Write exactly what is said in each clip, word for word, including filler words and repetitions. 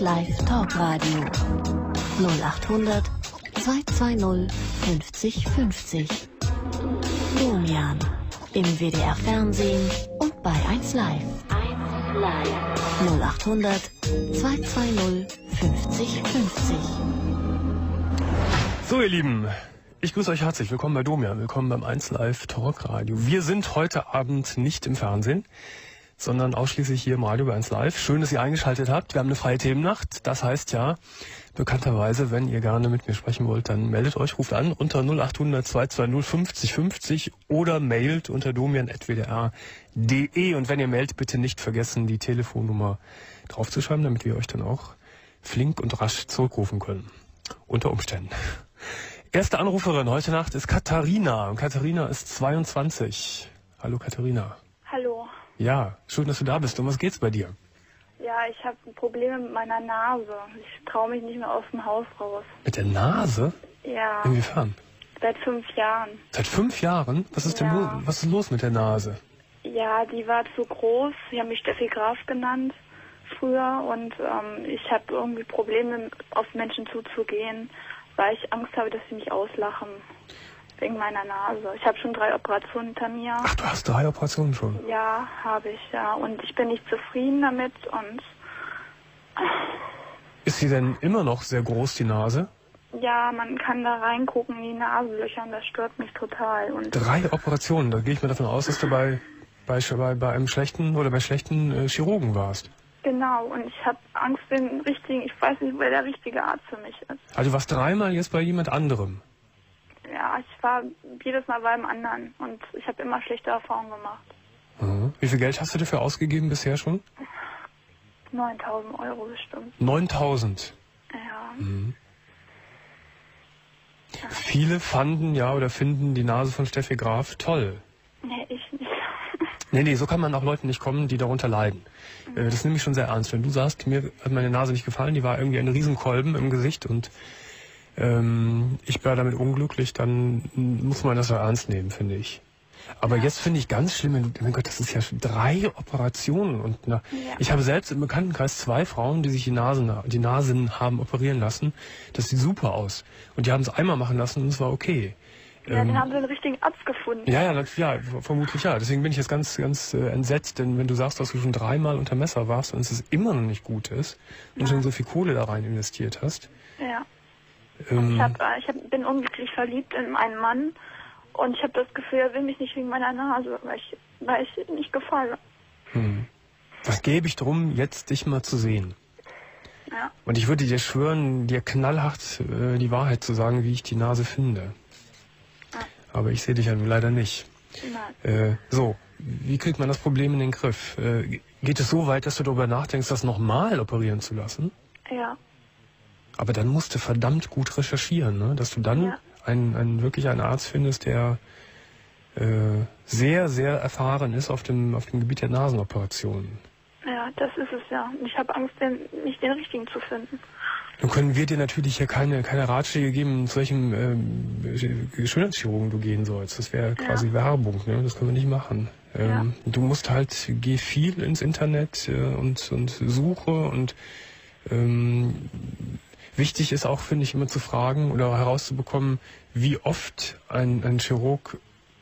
Live Talkradio null achthundert zweihundertzweißig fünfzig fünfzig. Domian im W D R Fernsehen und bei eins Live. eins Live null achthundert zweihundertzweißig fünfzig fünfzig. So, ihr Lieben, ich grüße euch herzlich. Willkommen bei Domian, willkommen beim eins Live Talkradio. Wir sind heute Abend nicht im Fernsehen, sondern ausschließlich hier im Radio bei eins Live. Schön, dass ihr eingeschaltet habt. Wir haben eine freie Themennacht. Das heißt ja, bekannterweise, wenn ihr gerne mit mir sprechen wollt, dann meldet euch, ruft an unter null achthundert zweihundertzweißig fünfzig fünfzig oder mailt unter domian at w d r punkt d e. Und wenn ihr mailt, bitte nicht vergessen, die Telefonnummer draufzuschreiben, damit wir euch dann auch flink und rasch zurückrufen können. Unter Umständen. Erste Anruferin heute Nacht ist Katharina. Und Katharina ist zweiundzwanzig. Hallo Katharina. Hallo. Ja, schön, dass du da bist. Um was geht's bei dir? Ja, ich habe Probleme mit meiner Nase. Ich traue mich nicht mehr aus dem Haus raus. Mit der Nase? Ja. Inwiefern? Seit fünf Jahren. Seit fünf Jahren? Was ist Ja. denn lo was ist los mit der Nase? Ja, die war zu groß. Sie haben mich Steffi Graf genannt früher und ähm, ich habe irgendwie Probleme, auf Menschen zuzugehen, weil ich Angst habe, dass sie mich auslachen. Wegen meiner Nase. Ich habe schon drei Operationen hinter mir. Ach, du hast drei Operationen schon? Ja, habe ich, ja. Und ich bin nicht zufrieden damit und... Ist sie denn immer noch sehr groß, die Nase? Ja, man kann da reingucken in die Nasenlöcher und das stört mich total. Und Drei Operationen? Da gehe ich mal davon aus, dass du bei, bei, bei, bei einem schlechten oder bei schlechten äh, Chirurgen warst. Genau, und ich habe Angst, den richtigen, ich weiß nicht, wer der richtige Arzt für mich ist. Also du warst dreimal jetzt bei jemand anderem? Ja, ich war jedes Mal beim anderen und ich habe immer schlechte Erfahrungen gemacht. Mhm. Wie viel Geld hast du dafür ausgegeben bisher schon? neuntausend Euro bestimmt. neuntausend? Ja. Mhm. Ja. Viele fanden ja oder finden die Nase von Steffi Graf toll. Nee, ich nicht. Nee, nee, so kann man auch Leuten nicht kommen, die darunter leiden. Mhm. Das nehme ich schon sehr ernst. Wenn du sagst, mir hat meine Nase nicht gefallen, die war irgendwie ein Riesenkolben im Gesicht und ähm, ich war damit unglücklich, dann muss man das ja ernst nehmen, finde ich. Aber ja. Jetzt finde ich ganz schlimm, wenn du, mein Gott, das ist ja schon drei Operationen. Und na, ja. Ich habe selbst im Bekanntenkreis zwei Frauen, die sich die Nasen, die Nasen haben operieren lassen. Das sieht super aus. Und die haben es einmal machen lassen und es war okay. Ja, ähm, dann haben sie einen richtigen Arzt gefunden. Ja, ja, ja, vermutlich ja. Deswegen bin ich jetzt ganz, ganz äh, entsetzt, denn wenn du sagst, dass du schon dreimal unter Messer warst und es ist immer noch nicht gut ist und ja. schon so viel Kohle da rein investiert hast. Ja. Ähm, ich, hab, ich hab, bin unglücklich verliebt in einen Mann und ich habe das Gefühl, er will mich nicht wegen meiner Nase, weil ich, weil ich nicht gefalle. Hm. Was gäbe ich drum, jetzt dich mal zu sehen? Ja. Und ich würde dir schwören, dir knallhart äh, die Wahrheit zu sagen, wie ich die Nase finde. Ja. Aber ich sehe dich ja nun leider nicht. Nein. Äh, so, wie kriegt man das Problem in den Griff? Äh, geht es so weit, dass du darüber nachdenkst, das nochmal operieren zu lassen? Ja. Aber dann musst du verdammt gut recherchieren, ne? Dass du dann ja. einen, einen wirklich einen Arzt findest, der äh, sehr, sehr erfahren ist auf dem, auf dem Gebiet der Nasenoperationen. Ja, das ist es ja. Ich habe Angst, den, nicht den richtigen zu finden. Nun können wir dir natürlich hier keine, keine Ratschläge geben, zu welchem ähm, Schönheitschirurgen du gehen sollst. Das wäre quasi ja. Werbung, ne? Das können wir nicht machen. Ähm, ja. Du musst halt, geh viel ins Internet äh, und, und suche und ähm, wichtig ist auch, finde ich, immer zu fragen oder herauszubekommen, wie oft ein, ein Chirurg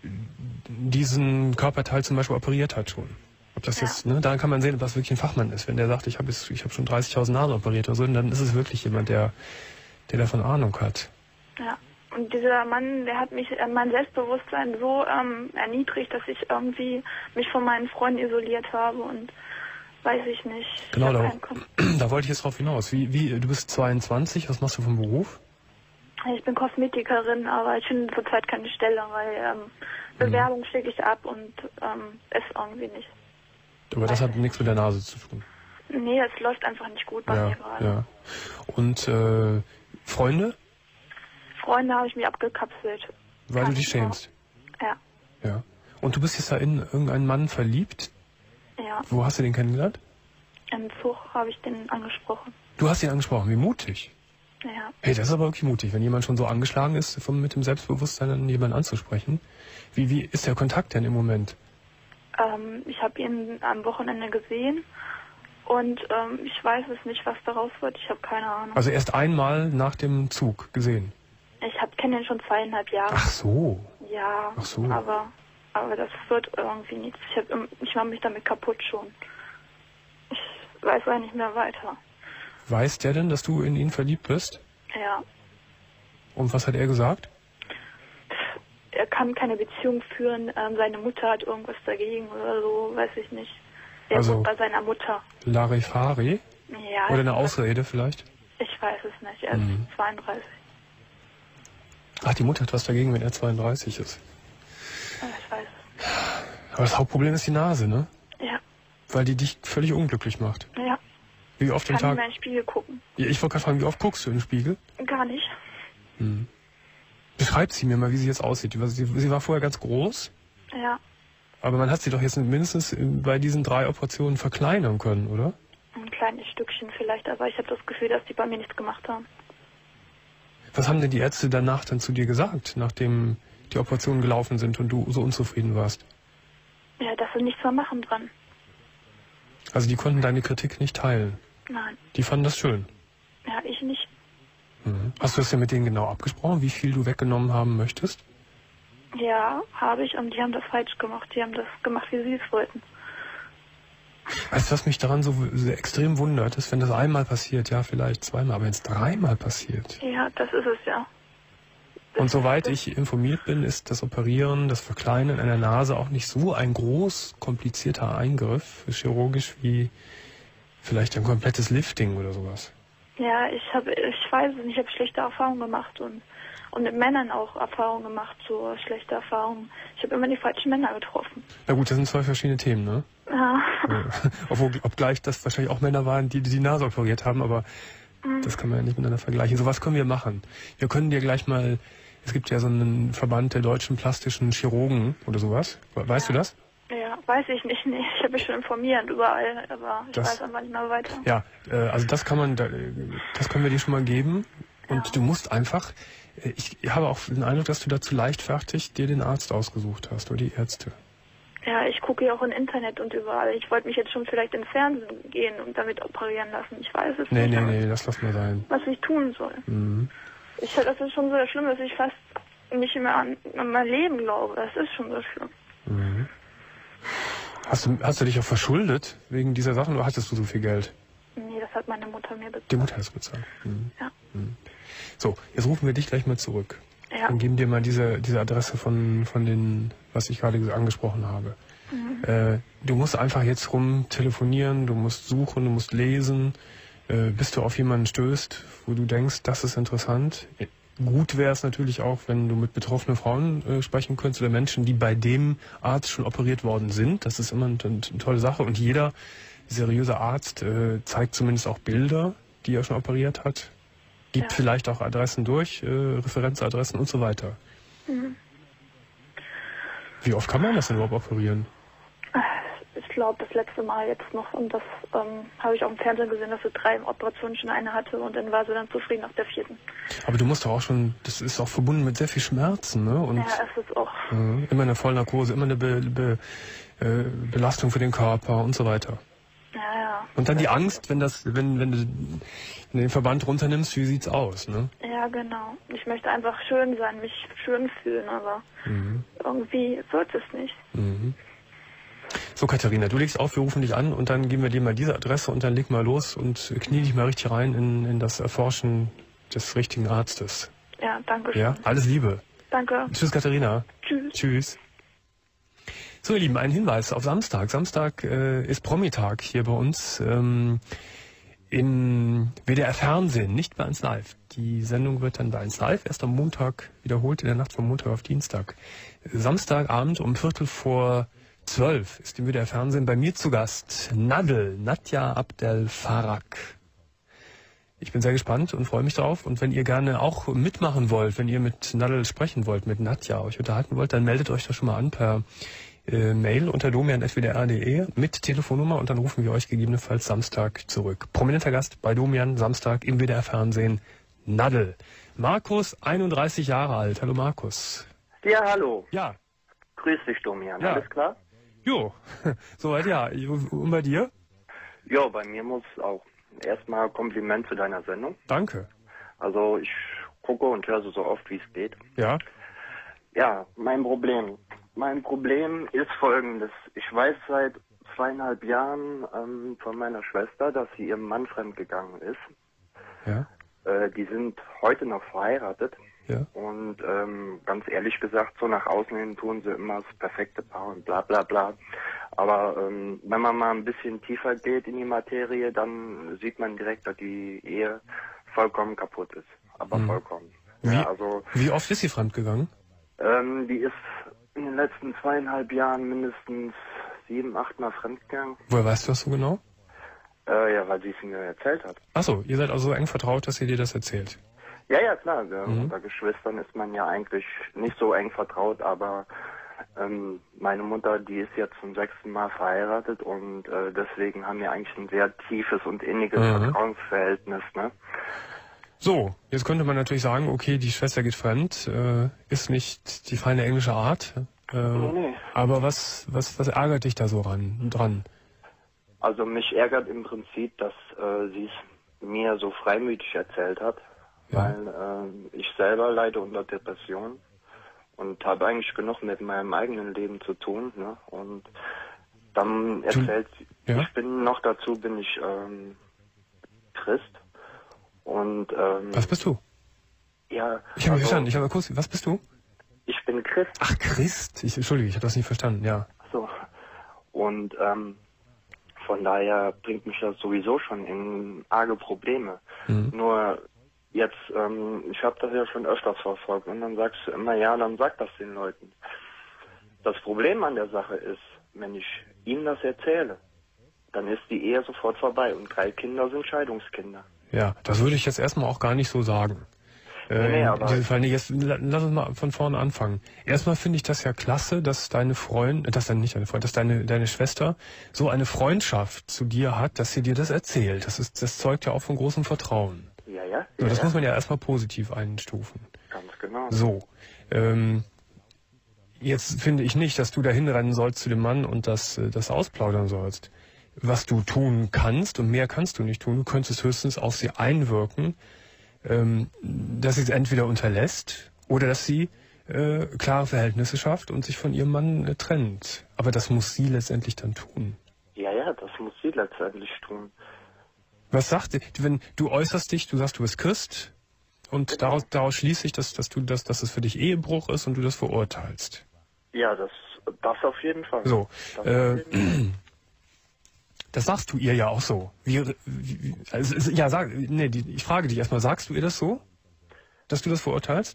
diesen Körperteil zum Beispiel operiert hat schon. Ob das ja. jetzt, ne, da kann man sehen, ob das wirklich ein Fachmann ist. Wenn der sagt, ich habe ich hab schon dreißigtausend Nasen operiert oder so, dann ist es wirklich jemand, der, der davon Ahnung hat. Ja, und dieser Mann, der hat mich, mein Selbstbewusstsein so ähm, erniedrigt, dass ich irgendwie mich von meinen Freunden isoliert habe und weiß ich nicht. Genau, ich da, da wollte ich jetzt drauf hinaus. Wie, wie, du bist zweiundzwanzig, was machst du vom Beruf? Ich bin Kosmetikerin, aber ich finde zurzeit keine Stelle, weil ähm, Bewerbung mhm. schicke ich ab und ähm, es irgendwie nicht. Aber das hat nichts mit der Nase zu tun? Nee, es läuft einfach nicht gut bei ja, mir gerade. Ja. Und äh, Freunde? Freunde habe ich mich abgekapselt. Weil Kann du dich schämst? Ja. Ja. Und du bist jetzt da in irgendeinen Mann verliebt? Ja. Wo hast du den kennengelernt? Im Zug habe ich den angesprochen. Du hast ihn angesprochen, wie mutig. Ja. Hey, das ist aber wirklich mutig, wenn jemand schon so angeschlagen ist, von, mit dem Selbstbewusstsein dann jemanden anzusprechen. Wie, wie ist der Kontakt denn im Moment? Ähm, ich habe ihn am Wochenende gesehen Und ähm, ich weiß es nicht, was daraus wird. Ich habe keine Ahnung. Also erst einmal nach dem Zug gesehen? Ich hab, kenne den schon zweieinhalb Jahre. Ach so. Ja, Ach so. aber, aber das wird irgendwie nichts. Ich, hab, ich mache mich damit kaputt schon. Ich weiß auch nicht mehr weiter. Weiß der denn, dass du in ihn verliebt bist? Ja. Und was hat er gesagt? Er kann keine Beziehung führen. Ähm, seine Mutter hat irgendwas dagegen oder so, weiß ich nicht. Er Also wohnt bei seiner Mutter. Larifari? Ja. Oder eine Ausrede vielleicht? Ich weiß es nicht. Er ist Mhm. zweiunddreißig. Ach, die Mutter hat was dagegen, wenn er zweiunddreißig ist. Ja, ich weiß es. Aber das Hauptproblem ist die Nase, ne? Ja. Weil die dich völlig unglücklich macht. Ja. Wie oft Ich am kann nicht Tag? mehr in den Spiegel gucken. Ja, ich wollte gerade fragen, wie oft guckst du in den Spiegel? Gar nicht. Hm. Beschreib sie mir mal, wie sie jetzt aussieht. Sie, sie war vorher ganz groß, Ja. aber man hat sie doch jetzt mindestens bei diesen drei Operationen verkleinern können, oder? Ein kleines Stückchen vielleicht, aber ich habe das Gefühl, dass die bei mir nichts gemacht haben. Was haben denn die Ärzte danach dann zu dir gesagt, nachdem die Operationen gelaufen sind und du so unzufrieden warst? Ja, dass sie nichts mehr machen dran. Also die konnten deine Kritik nicht teilen. Nein. Die fanden das schön. Ja, ich nicht. Mhm. Hast du das denn mit denen genau abgesprochen, wie viel du weggenommen haben möchtest? Ja, habe ich, und die haben das falsch gemacht. Die haben das gemacht, wie sie es wollten. Weißt du, was mich daran so so extrem wundert, ist, wenn das einmal passiert, ja, vielleicht zweimal, aber wenn es dreimal passiert. Ja, das ist es ja. Das Und soweit ist, ich informiert bin, ist das Operieren, das Verkleinern einer Nase auch nicht so ein groß komplizierter Eingriff, chirurgisch, wie vielleicht ein komplettes Lifting oder sowas. Ja, ich habe, ich weiß es nicht, ich habe schlechte Erfahrungen gemacht und und mit Männern auch Erfahrungen gemacht, so schlechte Erfahrungen. Ich habe immer die falschen Männer getroffen. Na gut, das sind zwei verschiedene Themen, ne? Ja. Ja. Obwohl, obgleich das wahrscheinlich auch Männer waren, die die, die Nase operiert haben, aber Mhm. das kann man ja nicht miteinander vergleichen. So was können wir machen. Wir können dir gleich mal, es gibt ja so einen Verband der deutschen plastischen Chirurgen oder sowas. Weißt Ja. du das? Ja, weiß ich nicht, nee. Ich habe mich schon informiert überall, aber ich Das- weiß einfach nicht mehr weiter. Ja, äh, also das kann man, da, äh, das können wir dir schon mal geben. Und Ja. du musst einfach, äh, ich habe auch den Eindruck, dass du dazu leichtfertig dir den Arzt ausgesucht hast oder die Ärzte. Ja, ich gucke ja auch im Internet und überall. Ich wollte mich jetzt schon vielleicht ins Fernsehen gehen und damit operieren lassen. Ich weiß es Nee, nicht, nee, aber nee, das lass mal sein. was ich tun soll. Mhm. Ich, das ist schon so schlimm, dass ich fast nicht mehr an, an mein Leben glaube. Das ist schon so schlimm. Mhm. Hast du, hast du dich auch verschuldet wegen dieser Sachen oder hattest du so viel Geld? Nee, das hat meine Mutter mir bezahlt. Die Mutter hat es bezahlt. Mhm. Ja. Mhm. So, jetzt rufen wir dich gleich mal zurück. Ja. Und geben dir mal diese, diese Adresse von, von den, was ich gerade angesprochen habe. Mhm. Äh, du musst einfach jetzt rum telefonieren, du musst suchen, du musst lesen, äh, bis du auf jemanden stößt, wo du denkst, das ist interessant. Gut wäre es natürlich auch, wenn du mit betroffenen Frauen äh, sprechen könntest oder Menschen, die bei dem Arzt schon operiert worden sind. Das ist immer eine, eine tolle Sache. Und jeder seriöse Arzt äh, zeigt zumindest auch Bilder, die er schon operiert hat. Gibt Ja. vielleicht auch Adressen durch, äh, Referenzadressen und so weiter. Mhm. Wie oft kann man das denn überhaupt operieren? Ich glaube, das letzte Mal jetzt noch, und das ähm, habe ich auch im Fernsehen gesehen, dass sie drei Operationen schon eine hatte und dann war sie dann zufrieden nach der vierten. Aber du musst doch auch schon, das ist auch verbunden mit sehr viel Schmerzen, ne? Und Ja, es ist auch. äh, immer eine Vollnarkose, immer eine Be Be äh, Belastung für den Körper und so weiter. Ja, ja. Und dann die Angst, wenn das, wenn, wenn du wenn du den Verband runternimmst, wie sieht's aus, ne? Ja, genau. Ich möchte einfach schön sein, mich schön fühlen, aber Mhm. irgendwie wird es nicht. Mhm. So, Katharina, du legst auf, wir rufen dich an und dann geben wir dir mal diese Adresse und dann leg mal los und knie dich mal richtig rein in, in das Erforschen des richtigen Arztes. Ja, danke schön. Ja, alles Liebe. Danke. Tschüss, Katharina. Tschüss. Tschüss. So, ihr Lieben, ein Hinweis auf Samstag. Samstag äh, ist Promitag hier bei uns ähm, im W D R Fernsehen, nicht bei eins Live. Die Sendung wird dann bei eins Live erst am Montag wiederholt, in der Nacht von Montag auf Dienstag. Samstagabend um Viertel vor zwölf ist im W D R Fernsehen bei mir zu Gast Nadel, Nadja Abdel Farag. Ich bin sehr gespannt und freue mich drauf. Und wenn ihr gerne auch mitmachen wollt, wenn ihr mit Nadel sprechen wollt, mit Nadja euch unterhalten wollt, dann meldet euch doch schon mal an per äh, Mail unter domian at w d r punkt d e mit Telefonnummer und dann rufen wir euch gegebenenfalls Samstag zurück. Prominenter Gast bei Domian, Samstag im W D R Fernsehen, Nadel. Markus, einunddreißig Jahre alt. Hallo Markus. Ja, hallo. Ja, Grüß dich, Domian. Ja. Alles klar? jo, soweit ja. Und bei dir? Ja, bei mir muss auch. Erstmal Kompliment zu deiner Sendung. Danke. Also ich gucke und höre so, so oft, wie es geht. Ja? Ja, mein Problem. Mein Problem ist folgendes. Ich weiß seit zweieinhalb Jahren ähm, von meiner Schwester, dass sie ihrem Mann fremdgegangen ist. Ja? Äh, die sind heute noch verheiratet. Ja? Und ähm, ganz ehrlich gesagt, so nach außen hin tun sie immer das perfekte Paar und bla bla bla. Aber ähm, wenn man mal ein bisschen tiefer geht in die Materie, dann sieht man direkt, dass die Ehe vollkommen kaputt ist. Aber Mhm. vollkommen. Wie, Ja, also wie oft ist sie fremdgegangen? ähm, die ist in den letzten zweieinhalb Jahren mindestens sieben, achtmal fremdgegangen. Woher weißt du das so genau? Äh, ja, weil sie es mir erzählt hat. Achso, ihr seid also so eng vertraut, dass sie dir das erzählt. Ja, ja, klar. Ja, Mhm. Unter Geschwistern ist man ja eigentlich nicht so eng vertraut, aber ähm, meine Mutter, die ist jetzt zum sechsten Mal verheiratet und äh, deswegen haben wir eigentlich ein sehr tiefes und inniges Mhm. Vertrauensverhältnis, ne? So, jetzt könnte man natürlich sagen, okay, die Schwester geht fremd, äh, ist nicht die feine englische Art. Äh, Nee, nee. Aber was, was, was ärgert dich da so ran, dran? Also mich ärgert im Prinzip, dass äh, sie es mir so freimütig erzählt hat, Ja. weil äh, ich selber leide unter Depression und habe eigentlich genug mit meinem eigenen Leben zu tun, ne? Und dann erzählt sie, Ja. ich bin noch dazu, bin ich ähm, Christ und ähm, Was bist du? ja, Ich habe nicht also, verstanden, ich habe kurz, was bist du? ich bin Christ. Ach, Christ. Ich, Entschuldige, ich habe das nicht verstanden, ja. So. Und ähm, von daher bringt mich das sowieso schon in arge Probleme. Mhm. Nur jetzt, ähm, ich habe das ja schon öfters verfolgt und dann sagst du immer, ja, dann sag das den Leuten. Das Problem an der Sache ist, wenn ich ihnen das erzähle, dann ist die Ehe sofort vorbei und drei Kinder sind Scheidungskinder. Ja, das würde ich jetzt erstmal auch gar nicht so sagen. Äh, Nee, nee, in aber- diesem Fall, nee, jetzt la- lass uns mal von vorne anfangen. Erstmal finde ich das ja klasse, dass deine Freundin, dass deine, nicht deine Freundin, dass deine, deine Schwester so eine Freundschaft zu dir hat, dass sie dir das erzählt. Das ist, das zeugt ja auch von großem Vertrauen. Ja, ja, So, ja, das ja, muss man ja erstmal positiv einstufen. ganz genau. So, ähm, jetzt finde ich nicht, dass du da hinrennen sollst zu dem Mann und das, äh, das ausplaudern sollst. Was du tun kannst, und mehr kannst du nicht tun, du könntest höchstens auf sie einwirken, ähm, dass sie es entweder unterlässt oder dass sie äh, klare Verhältnisse schafft und sich von ihrem Mann äh, trennt. Aber das muss sie letztendlich dann tun. Ja, ja, das muss sie letztendlich tun. Was sagt sie? Wenn du äußerst dich, du sagst, du bist Christ und Genau. daraus, daraus schließe ich, dass, dass du das, dass es für dich Ehebruch ist und du das verurteilst. Ja, das, das auf jeden Fall. So, Das äh, auf jeden Fall. das sagst du ihr ja auch so. Wie, wie, also, es- ja, sag, nee, die, ich frage dich erstmal, sagst du ihr das so? Dass du das verurteilst?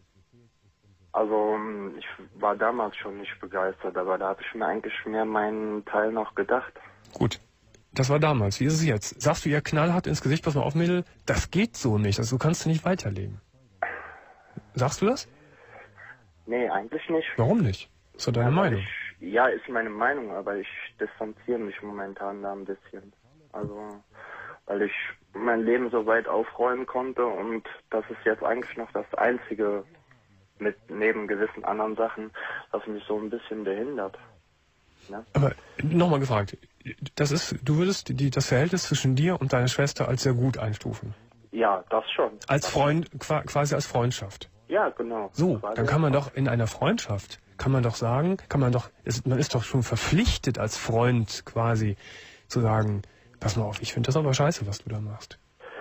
Also ich war damals schon nicht begeistert, aber da habe ich mir eigentlich mehr meinen Teil noch gedacht. Gut. Das war damals. Wie ist es jetzt? Sagst du ihr knallhart ins Gesicht, pass mal auf, Mädel, das geht so nicht. Also, du kannst nicht weiterleben. Sagst du das? Nee, eigentlich nicht. Warum nicht? Ist doch deine Aber Meinung. Ich, ja, ist meine Meinung, aber ich distanziere mich momentan da ein bisschen. Also, weil ich mein Leben so weit aufräumen konnte und das ist jetzt eigentlich noch das Einzige mit neben gewissen anderen Sachen, was mich so ein bisschen behindert. Ne? Aber nochmal gefragt, das ist, du würdest die, das Verhältnis zwischen dir und deiner Schwester als sehr gut einstufen. Ja, das schon. Als Das- Freund, qua- quasi als Freundschaft. Ja, genau. So, Das war dann der- kann man doch in einer Freundschaft, kann man doch sagen, kann man doch, ist, man ist doch schon verpflichtet als Freund quasi zu sagen, pass mal auf, ich finde das aber scheiße, was du da machst.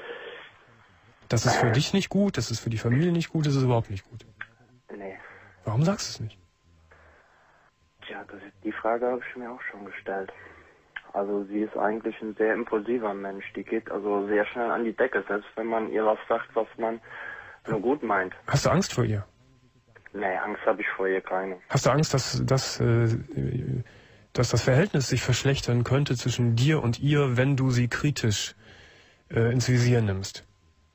Das ist für dich nicht gut, das ist für die Familie nicht gut, das ist überhaupt nicht gut. Nee. Warum sagst du es nicht? Tja, das ist, die Frage habe ich mir auch schon gestellt. Also sie ist eigentlich ein sehr impulsiver Mensch. Die geht also sehr schnell an die Decke, selbst wenn man ihr was sagt, was man nur gut meint. Hast du Angst vor ihr? Nee, Angst habe ich vor ihr keine. Hast du Angst, dass, dass, äh, dass das Verhältnis sich verschlechtern könnte zwischen dir und ihr, wenn du sie kritisch äh, ins Visier nimmst?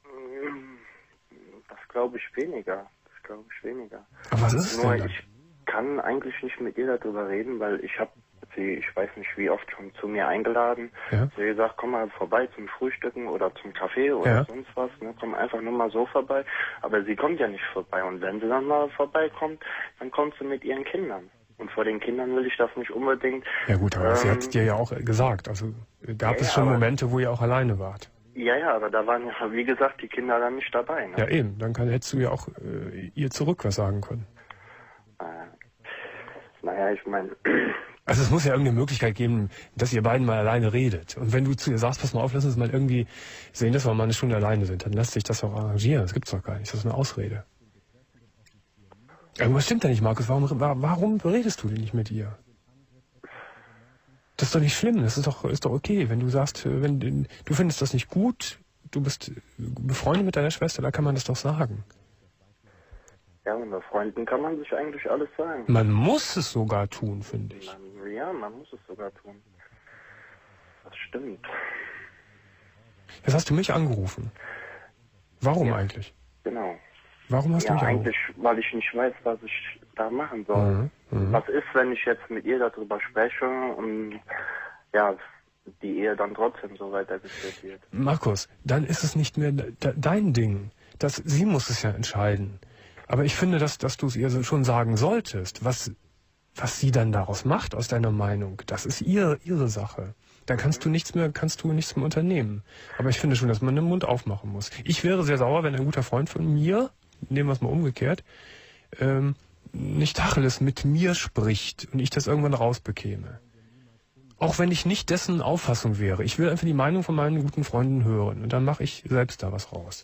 Das glaube ich weniger. Das glaube ich weniger. Aber was ist es Nur denn dann? ich kann eigentlich nicht mit ihr darüber reden, weil ich habe sie, ich weiß nicht wie oft schon zu mir eingeladen. Ja. Sie hat gesagt, komm mal vorbei zum Frühstücken oder zum Kaffee oder Ja. sonst was. Ne? Komm einfach nur mal so vorbei. Aber sie kommt ja nicht vorbei. Und wenn sie dann mal vorbeikommt, dann kommt sie mit ihren Kindern. Und vor den Kindern will ich das nicht unbedingt. Ja gut, aber ähm, sie hat dir ja auch gesagt. Also gab ja, es schon aber, Momente, wo ihr auch alleine wart. Ja, ja, aber da waren ja, wie gesagt, die Kinder dann nicht dabei. Ne? Ja eben, dann kann, hättest du ja auch äh, ihr zurück was sagen können. Äh, naja, ich meine... Also es muss ja irgendeine Möglichkeit geben, dass ihr beiden mal alleine redet. Und wenn du zu ihr sagst, pass mal auf, lass uns mal irgendwie sehen, dass wir mal eine Stunde alleine sind, dann lässt sich das auch arrangieren. Das gibt's doch gar nicht. Das ist eine Ausrede. Irgendwas stimmt da nicht, Markus. Warum, warum redest du denn nicht mit ihr? Das ist doch nicht schlimm. Das ist doch, ist doch okay. Wenn du sagst, wenn du findest das nicht gut, du bist befreundet mit deiner Schwester, da kann man das doch sagen. Ja, unter Freunden kann man sich eigentlich alles sagen. Man muss es sogar tun, finde ich. Man, ja, man muss es sogar tun. Das stimmt. Jetzt hast du mich angerufen. Warum ja, eigentlich? Genau. Warum hast ja, du mich angerufen? eigentlich, weil ich nicht weiß, was ich da machen soll. Mhm, mh. Was ist, wenn ich jetzt mit ihr darüber spreche und ja, die Ehe dann trotzdem so weitergeführt wird? Markus, dann ist es nicht mehr de dein Ding. Das, sie muss es ja entscheiden. Aber ich finde, dass, dass du es ihr so schon sagen solltest, was, was sie dann daraus macht aus deiner Meinung. Das ist ihr, ihre Sache. Da kannst du nichts mehr, kannst du nichts mehr unternehmen. Aber ich finde schon, dass man den Mund aufmachen muss. Ich wäre sehr sauer, wenn ein guter Freund von mir, nehmen wir es mal umgekehrt, ähm, nicht Tacheles mit mir spricht und ich das irgendwann rausbekäme. Auch wenn ich nicht dessen Auffassung wäre. Ich will einfach die Meinung von meinen guten Freunden hören und dann mache ich selbst da was raus.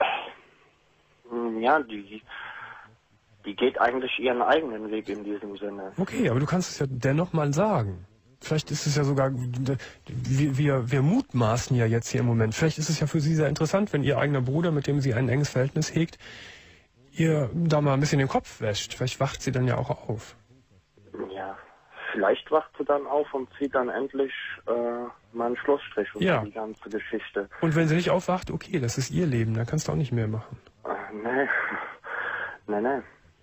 Ja, die, die geht eigentlich ihren eigenen Weg in diesem Sinne. Okay, aber du kannst es ja dennoch mal sagen. Vielleicht ist es ja sogar, wir, wir, wir mutmaßen ja jetzt hier im Moment, vielleicht ist es ja für sie sehr interessant, wenn ihr eigener Bruder, mit dem sie ein enges Verhältnis hegt, ihr da mal ein bisschen den Kopf wäscht. Vielleicht wacht sie dann ja auch auf. Ja, vielleicht wacht sie dann auf und zieht dann endlich äh, mal einen Schlussstrich unter ja. die ganze Geschichte. Und wenn sie nicht aufwacht, okay, das ist ihr Leben, dann kannst du auch nicht mehr machen. Äh, nee, nee, nee.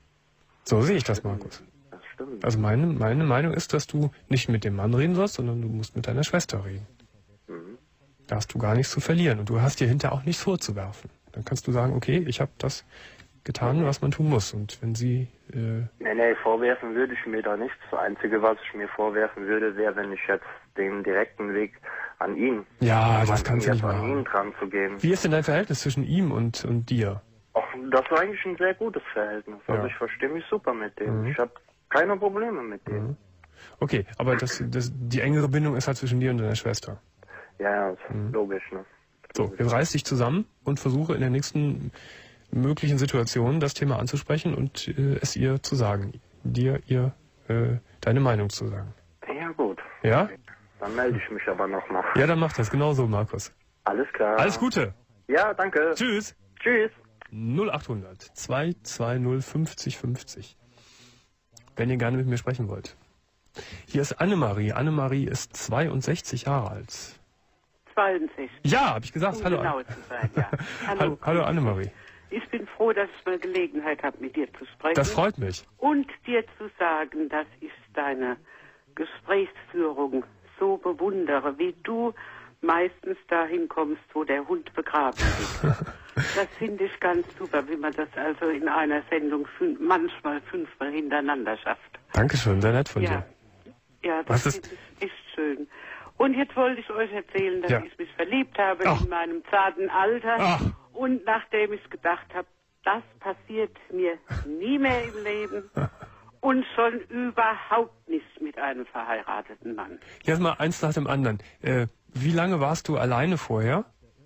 So sehe ich das, Markus. Das stimmt. Also meine, meine Meinung ist, dass du nicht mit dem Mann reden sollst, sondern du musst mit deiner Schwester reden. Mhm. Da hast du gar nichts zu verlieren und du hast dir hinterher auch nichts vorzuwerfen. Dann kannst du sagen, okay, ich habe das getan, was man tun muss. Und wenn sie... Äh nee, nee, vorwerfen würde ich mir da nichts. Das Einzige, was ich mir vorwerfen würde, wäre, wenn ich jetzt den direkten Weg an ihn... Ja, das kannst du nicht an machen. ihn dran zu gehen. Wie ist denn dein Verhältnis zwischen ihm und, und dir? Ach, das war eigentlich ein sehr gutes Verhältnis. Also Ja. ich verstehe mich super mit dem. Mhm. Ich habe keine Probleme mit dem. Mhm. Okay, aber das, das, die engere Bindung ist halt zwischen dir und deiner Schwester. Ja, ja, ist Mhm. logisch, ne? So, jetzt reiß dich zusammen und versuche in der nächsten möglichen Situation das Thema anzusprechen und äh, es ihr zu sagen. Dir, ihr, äh, deine Meinung zu sagen. Ja, gut. Ja? Okay. Dann melde ich mich aber nochmal. Ja, dann mach das. Genau so, Markus. Alles klar. Alles Gute. Ja, danke. Tschüss. Tschüss. null achthundert zwei zwei null fünfzig fünfzig. Wenn ihr gerne mit mir sprechen wollt. Hier ist Annemarie. Annemarie ist zweiundsechzig Jahre alt. zweiundsechzig. Ja, habe ich gesagt. Um Hallo. genau zu sein, ja. Hallo. Hallo, hallo Annemarie. Ich bin froh, dass ich mal Gelegenheit habe, mit dir zu sprechen. Das freut mich. Und dir zu sagen, dass ich deine Gesprächsführung so bewundere, wie du meistens dahin kommst, wo der Hund begraben liegt. Das finde ich ganz super, wie man das also in einer Sendung fün manchmal fünfmal hintereinander schafft. Dankeschön, sehr nett von ja. dir. Ja, Was das ist- finde ich echt schön. Und jetzt wollte ich euch erzählen, dass Ja. ich mich verliebt habe Ach. in meinem zarten Alter. Ach. Und nachdem ich gedacht habe, das passiert mir nie mehr im Leben und schon überhaupt nicht mit einem verheirateten Mann. Jetzt mal eins nach dem anderen. Äh, wie lange warst du alleine vorher?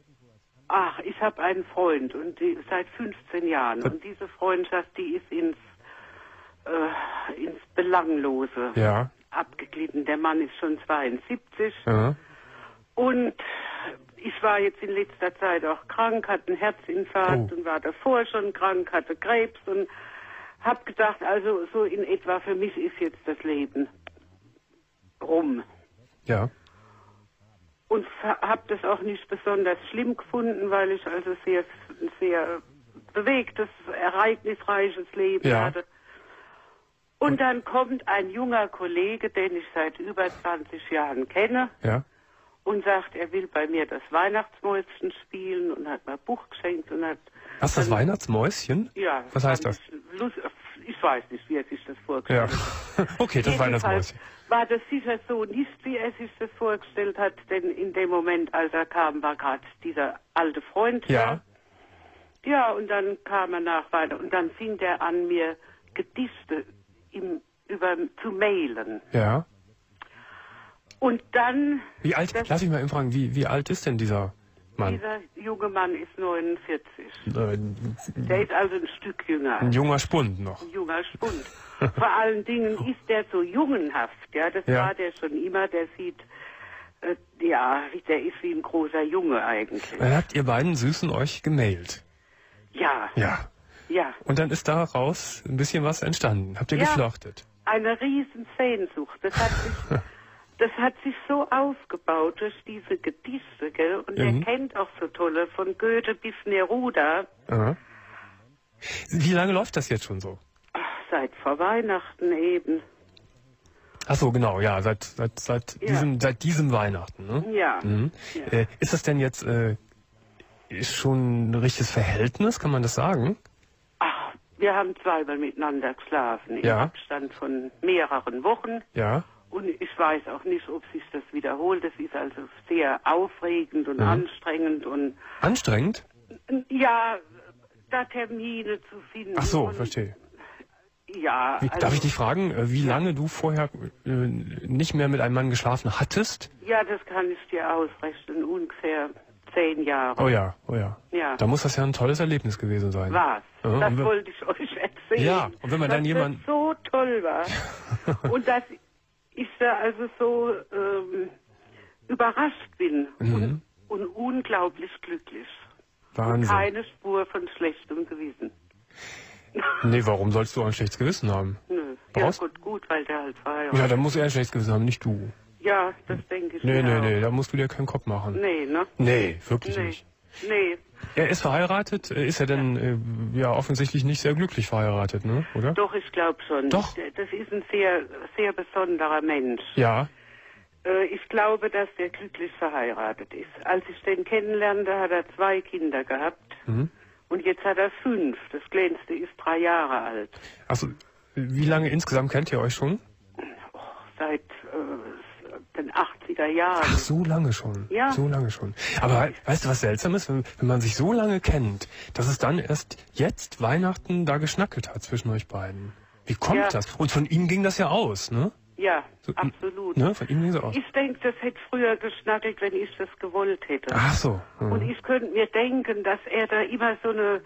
Ach, ich habe einen Freund und die, seit fünfzehn Jahren. Und diese Freundschaft, die ist ins, äh, ins Belanglose Ja. abgeglitten. Der Mann ist schon zweiundsiebzig. ja. Und ich war jetzt in letzter Zeit auch krank, hatte einen Herzinfarkt Oh. und war davor schon krank, hatte Krebs und habe gedacht, also so in etwa für mich ist jetzt das Leben rum. Ja. Und habe das auch nicht besonders schlimm gefunden, weil ich also sehr, ein sehr bewegtes, ereignisreiches Leben Ja. hatte. Und dann kommt ein junger Kollege, den ich seit über zwanzig Jahren kenne, Ja. und sagt, er will bei mir das Weihnachtsmäuschen spielen und hat mir ein Buch geschenkt und hat... Was, das dann- Weihnachtsmäuschen? Ja. Was heißt fand das? ich Lust, ich weiß nicht, wie er sich das vorgestellt Ja. hat. Okay, das Weihnachtsmäuschen. War das sicher so nicht, wie er sich das vorgestellt hat, denn in dem Moment, als er kam, war gerade dieser alte Freund Ja. da. Ja, und dann kam er nach weiter und dann fing er an, mir Gedichte im, über, zu mailen. Ja. Und dann... Wie alt, das, lass ich mal eben fragen, wie, wie alt ist denn dieser Mann? Dieser junge Mann ist neunundvierzig. Äh, Der ist also ein Stück jünger. ein junger Spund noch. Ein junger Spund. Vor allen Dingen ist der so jungenhaft, ja, das Ja. war der schon immer, der sieht, äh, ja, der ist wie ein großer Junge eigentlich. Dann habt ihr beiden Süßen euch gemailt. Ja, Ja. ja, Und dann ist daraus ein bisschen was entstanden. Habt ihr Ja. geflochtet? eine riesen Sehnsucht. Das hat sich, das hat sich so aufgebaut durch diese Gedichte, gell, und Mhm. er kennt auch so tolle, von Goethe bis Neruda, Aha. Wie lange läuft das jetzt schon so? ach, seit vor Weihnachten eben. Ach so, genau, ja, seit, seit, seit, Ja. Diesem, seit diesem Weihnachten. Ne? Ja. Mhm. Ja. Äh, ist das denn jetzt äh, ist schon ein richtiges Verhältnis, kann man das sagen? Ach, wir haben zweimal miteinander geschlafen, im Ja. Abstand von mehreren Wochen. Ja. Und ich weiß auch nicht, ob sich das wiederholt. Das ist also sehr aufregend und Mhm. anstrengend und Anstrengend? ja, da Termine zu finden. Ach so, und, verstehe. Ja, Wie, also, darf ich dich fragen, äh, wie lange du vorher äh, nicht mehr mit einem Mann geschlafen hattest? ja, das kann ich dir ausrechnen. Ungefähr zehn Jahre. Oh ja, oh ja. Ja. Da muss das ja ein tolles Erlebnis gewesen sein. Was? Ja, das und wenn- wollte ich euch erzählen. Ja, und wenn man dann dass jemand- das so toll war. Und dass ich da also so ähm, überrascht bin Mhm. und, und unglaublich glücklich. Und Wahnsinn. keine Spur von schlechtem Gewissen. Nee, warum sollst du ein schlechtes Gewissen haben? Nö. Ja, Brauchst- gut, gut, weil der halt verheiratet. Ja, dann muss er ein schlechtes Gewissen haben, nicht du. Ja, das denke ich Nee, mir nee, auch. nee, da musst du dir keinen Kopf machen. Nee, ne? Nee, wirklich Nee. nicht. Nee. Er ist verheiratet, äh, ist er denn äh, ja offensichtlich nicht sehr glücklich verheiratet, ne? Oder? Doch, ich glaube schon. Doch. Das ist ein sehr, sehr besonderer Mensch. Ja. Äh, Ich glaube, dass der glücklich verheiratet ist. Als ich den kennenlernte, hat er zwei Kinder gehabt. Mhm. Und jetzt hat er fünf. Das Kleinste ist drei Jahre alt. Also, wie lange insgesamt kennt ihr euch schon? Oh, seit äh, den achtziger Jahren. Ach, so lange schon. Ja. So lange schon. Aber weißt du, was seltsam ist? Wenn, wenn man sich so lange kennt, dass es dann erst jetzt Weihnachten da geschnackelt hat zwischen euch beiden. Wie kommt Ja. das? Und von ihm ging das ja aus, ne? Ja, So, absolut. Ne? Von ihm ging es aus. Ich denke, das hätte früher geschnackelt, wenn ich das gewollt hätte. Ach so. Mhm. Und ich könnte mir denken, dass er da immer so eine,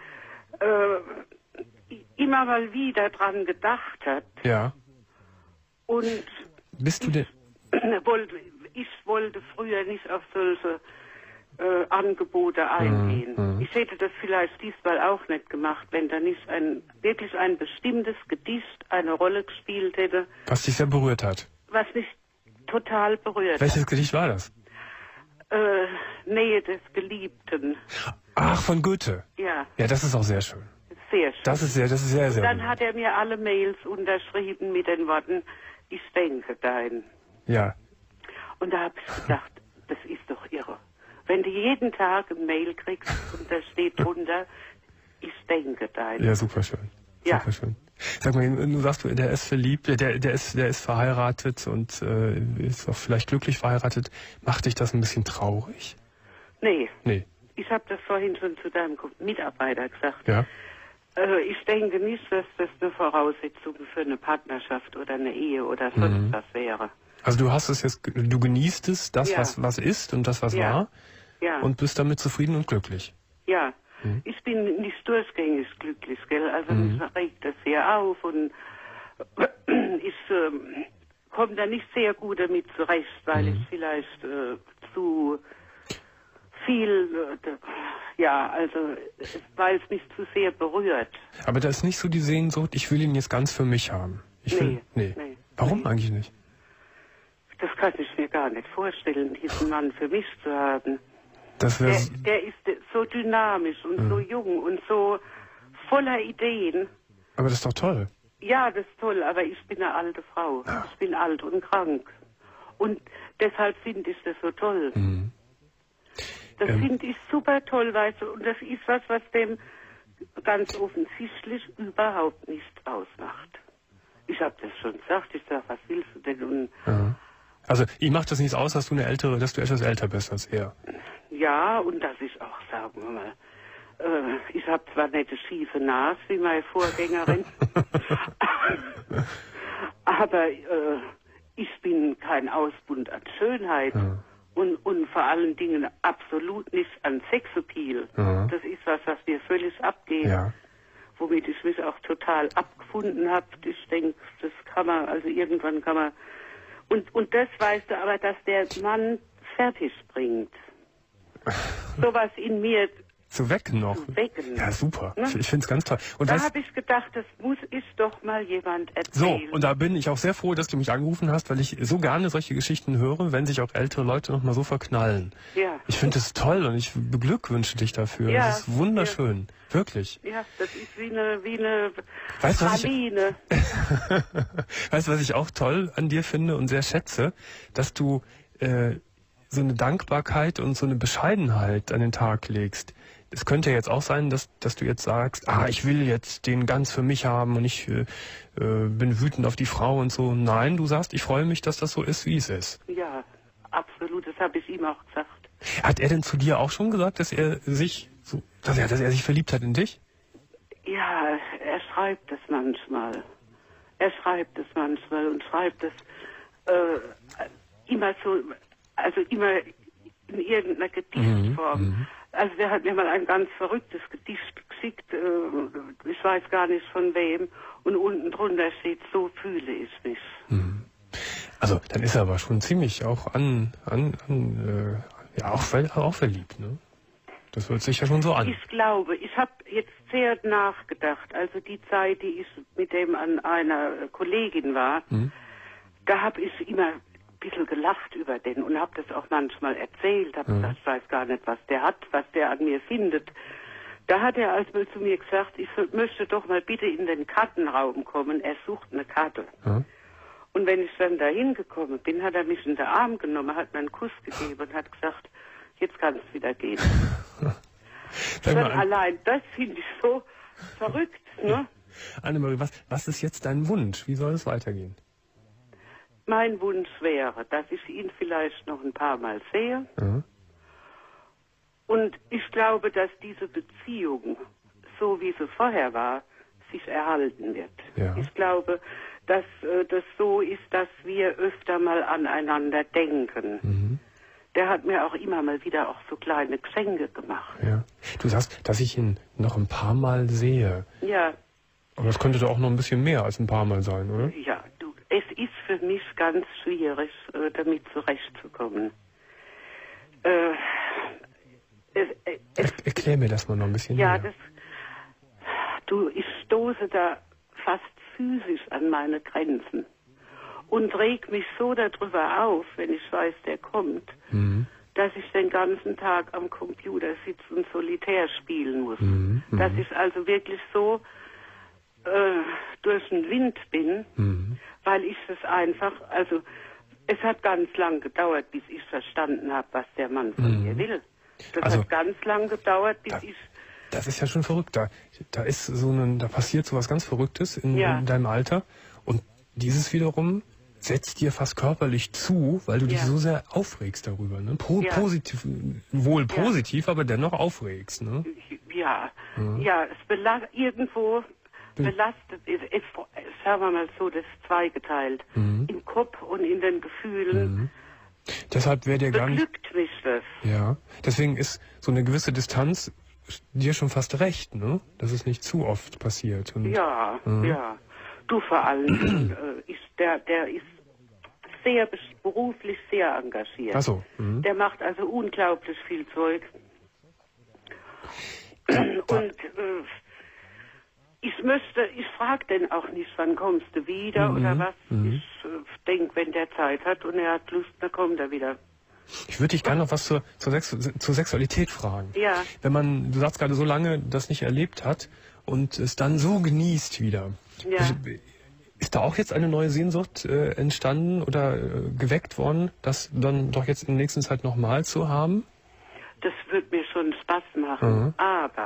äh, immer mal wieder dran gedacht hat. Ja. Und Bist du denn... wollte, ich wollte früher nicht auf solche äh, Angebote eingehen. Mhm. Ich hätte das vielleicht diesmal auch nicht gemacht, wenn da nicht ein wirklich ein bestimmtes Gedicht eine Rolle gespielt hätte, Was dich sehr berührt hat. was mich total berührt Welches Gedicht war das? hat. Äh, Nähe des Geliebten. Ach, von Goethe. Ja, Ja, das ist auch sehr schön. sehr schön. Das ist sehr, das ist sehr, sehr Dann gut. hat er mir alle Mails unterschrieben mit den Worten, ich denke dein. Ja. Und da habe ich gedacht, das ist doch irre. Wenn du jeden Tag ein Mail kriegst und da steht drunter, ich denke dein. Ja, super schön. Ja. Super schön. Sag mal, du sagst, der ist verliebt, der, der ist, der ist verheiratet und äh, ist auch vielleicht glücklich verheiratet. Macht dich das ein bisschen traurig? Nee, Nee. ich habe das vorhin schon zu deinem Mitarbeiter gesagt. Ja. Äh, ich denke nicht, dass das eine Voraussetzung für eine Partnerschaft oder eine Ehe oder sonst Mhm. was wäre. Also du hast es jetzt, du genießt es, das, Ja. was, was ist und das, was Ja. war, Ja, und bist damit zufrieden und glücklich. ja. Mhm. Ich bin nicht durchgängig glücklich, gell? Also Mhm. mich regt das sehr auf und ich ähm, komme da nicht sehr gut damit zurecht, weil Mhm. ich vielleicht äh, zu viel, äh, d- ja, also äh, weil es mich zu sehr berührt. Aber da ist nicht so die Sehnsucht, ich will ihn jetzt ganz für mich haben. Ich will, Nee, nee. nee. Warum Nee. eigentlich nicht? Das kann ich mir gar nicht vorstellen, diesen Mann für mich zu haben. Das Der, wäre, der ist so dynamisch und Mhm. so jung und so voller Ideen. aber das ist doch toll. Ja, das ist toll, aber ich bin eine alte Frau. Ich bin alt und krank. Und deshalb finde ich das so toll. Mhm. Das Ähm. finde ich super toll, weißt du. Und das ist was, was dem ganz offensichtlich überhaupt nichts ausmacht. Ich habe das schon gesagt, ich sage, was willst du denn? Und ja. Also ihm macht das nichts aus, dass du eine ältere, dass du etwas älter bist als er. Ja, und dass ich auch, sagen wir mal, äh, ich habe zwar nicht eine schiefe Nase wie meine Vorgängerin, aber äh, ich bin kein Ausbund an Schönheit. Ja. Und, und vor allen Dingen absolut nicht an Sexappeal. Ja. Das ist was, was mir völlig abgeht. Ja. Womit ich mich auch total abgefunden habe. Ich denke, das kann man, also irgendwann kann man... Und, und das weißt du aber, dass der Mann fertig bringt. Sowas in mir... Zu wecken noch. Zu wecken. Ja, super. Ne? Ich, ich finde es ganz toll. Und da habe ich gedacht, das muss ich doch mal jemand erzählen. So, und da bin ich auch sehr froh, dass du mich angerufen hast, weil ich so gerne solche Geschichten höre, wenn sich auch ältere Leute noch mal so verknallen. Ja. Ich finde das toll und ich beglückwünsche dich dafür. Ja. Das ist wunderschön. Ja. Wirklich. Ja, das ist wie eine, wie eine weißt, Praline. Ich, weißt du, was ich auch toll an dir finde und sehr schätze? Dass du äh, so eine Dankbarkeit und so eine Bescheidenheit an den Tag legst. Es könnte jetzt auch sein, dass, dass du jetzt sagst, ah, ich will jetzt den ganz für mich haben und ich äh, bin wütend auf die Frau und so. Nein, du sagst, ich freue mich, dass das so ist, wie es ist. Ja, absolut, das habe ich ihm auch gesagt. Hat er denn zu dir auch schon gesagt, dass er sich so, dass er, dass er sich verliebt hat in dich? Ja, er schreibt es manchmal. Er schreibt es manchmal und schreibt es äh, immer so, also immer in irgendeiner Gedichtform. Mhm, also der hat mir mal ein ganz verrücktes Gedicht geschickt, äh, ich weiß gar nicht von wem, und unten drunter steht, so fühle ich mich. Mhm. Also dann ist er aber schon ziemlich auch an, an, an äh, ja auch, auch verliebt, ne? Das hört sich ja schon so an. Ich glaube, ich habe jetzt sehr nachgedacht, also die Zeit, die ich mit dem an einer Kollegin war, mhm. da habe ich immer bisschen gelacht über den und habe das auch manchmal erzählt, habe gesagt, ich weiß gar nicht, was der hat, was der an mir findet. Da hat er also zu mir gesagt, ich möchte doch mal bitte in den Kartenraum kommen, er sucht eine Karte. Ja. Und wenn ich dann dahin gekommen bin, hat er mich in den Arm genommen, hat mir einen Kuss gegeben und hat gesagt, jetzt kann es wieder gehen. Schon allein das finde ich so verrückt, ne? Annemarie, was, was ist jetzt dein Wunsch? Wie soll es weitergehen? Mein Wunsch wäre, dass ich ihn vielleicht noch ein paar Mal sehe. Mhm. Und ich glaube, dass diese Beziehung, so wie sie vorher war, sich erhalten wird. Ja. Ich glaube, dass äh, das so ist, dass wir öfter mal aneinander denken. Mhm. Der hat mir auch immer mal wieder auch so kleine Geschenke gemacht. Ja. Du sagst, dass ich ihn noch ein paar Mal sehe. Ja. Aber das könnte doch auch noch ein bisschen mehr als ein paar Mal sein, oder? Ja, du, es ist für mich ganz schwierig, äh, damit zurechtzukommen. Äh, es, äh, es, er, erklär mir das mal noch ein bisschen ja, mehr. Das, du, ich stoße da fast physisch an meine Grenzen und reg mich so darüber auf, wenn ich weiß, der kommt, mhm. dass ich den ganzen Tag am Computer sitze und Solitär spielen muss. Mhm. Dass ich also wirklich so äh, durch den Wind bin, mhm. weil ich es einfach, also es hat ganz lang gedauert, bis ich verstanden habe, was der Mann von mhm. mir will. Das also, hat ganz lang gedauert, bis da, ich... Das ist ja schon verrückt. Da, da ist so ein, da passiert so was ganz Verrücktes in, ja. in deinem Alter. Und dieses wiederum setzt dir fast körperlich zu, weil du ja. dich so sehr aufregst darüber. Ne? Po ja. Positiv, wohl ja. positiv, aber dennoch aufregst. Ne? Ja, ja, ja, es belastet irgendwo... belastet ist, ist, sagen wir mal so, das ist zweigeteilt. Mhm. Im Kopf und in den Gefühlen. Mhm. Deshalb wäre dir gar nicht... Beglückt mich das. Ja, deswegen ist so eine gewisse Distanz dir schon fast recht, ne? Dass es nicht zu oft passiert. Und, ja, mhm. ja. Du vor allem, äh, ist, der, der ist sehr beruflich sehr engagiert. Ach so. Mhm. Der macht also unglaublich viel Zeug. Und äh, ich möchte, ich frage den auch nicht, wann kommst du wieder mhm. oder was. Mhm. Ich äh, denke, wenn der Zeit hat und er hat Lust, dann kommt er wieder. Ich würde dich gerne noch was zur, zur, Sex, zur Sexualität fragen. Ja. Wenn man, du sagst gerade, so lange das nicht erlebt hat und es dann so genießt wieder. Ja. Ist da auch jetzt eine neue Sehnsucht äh, entstanden oder äh, geweckt worden, das dann doch jetzt in der nächsten Zeit nochmal zu haben? Das wird mir schon Spaß machen. Mhm. Aber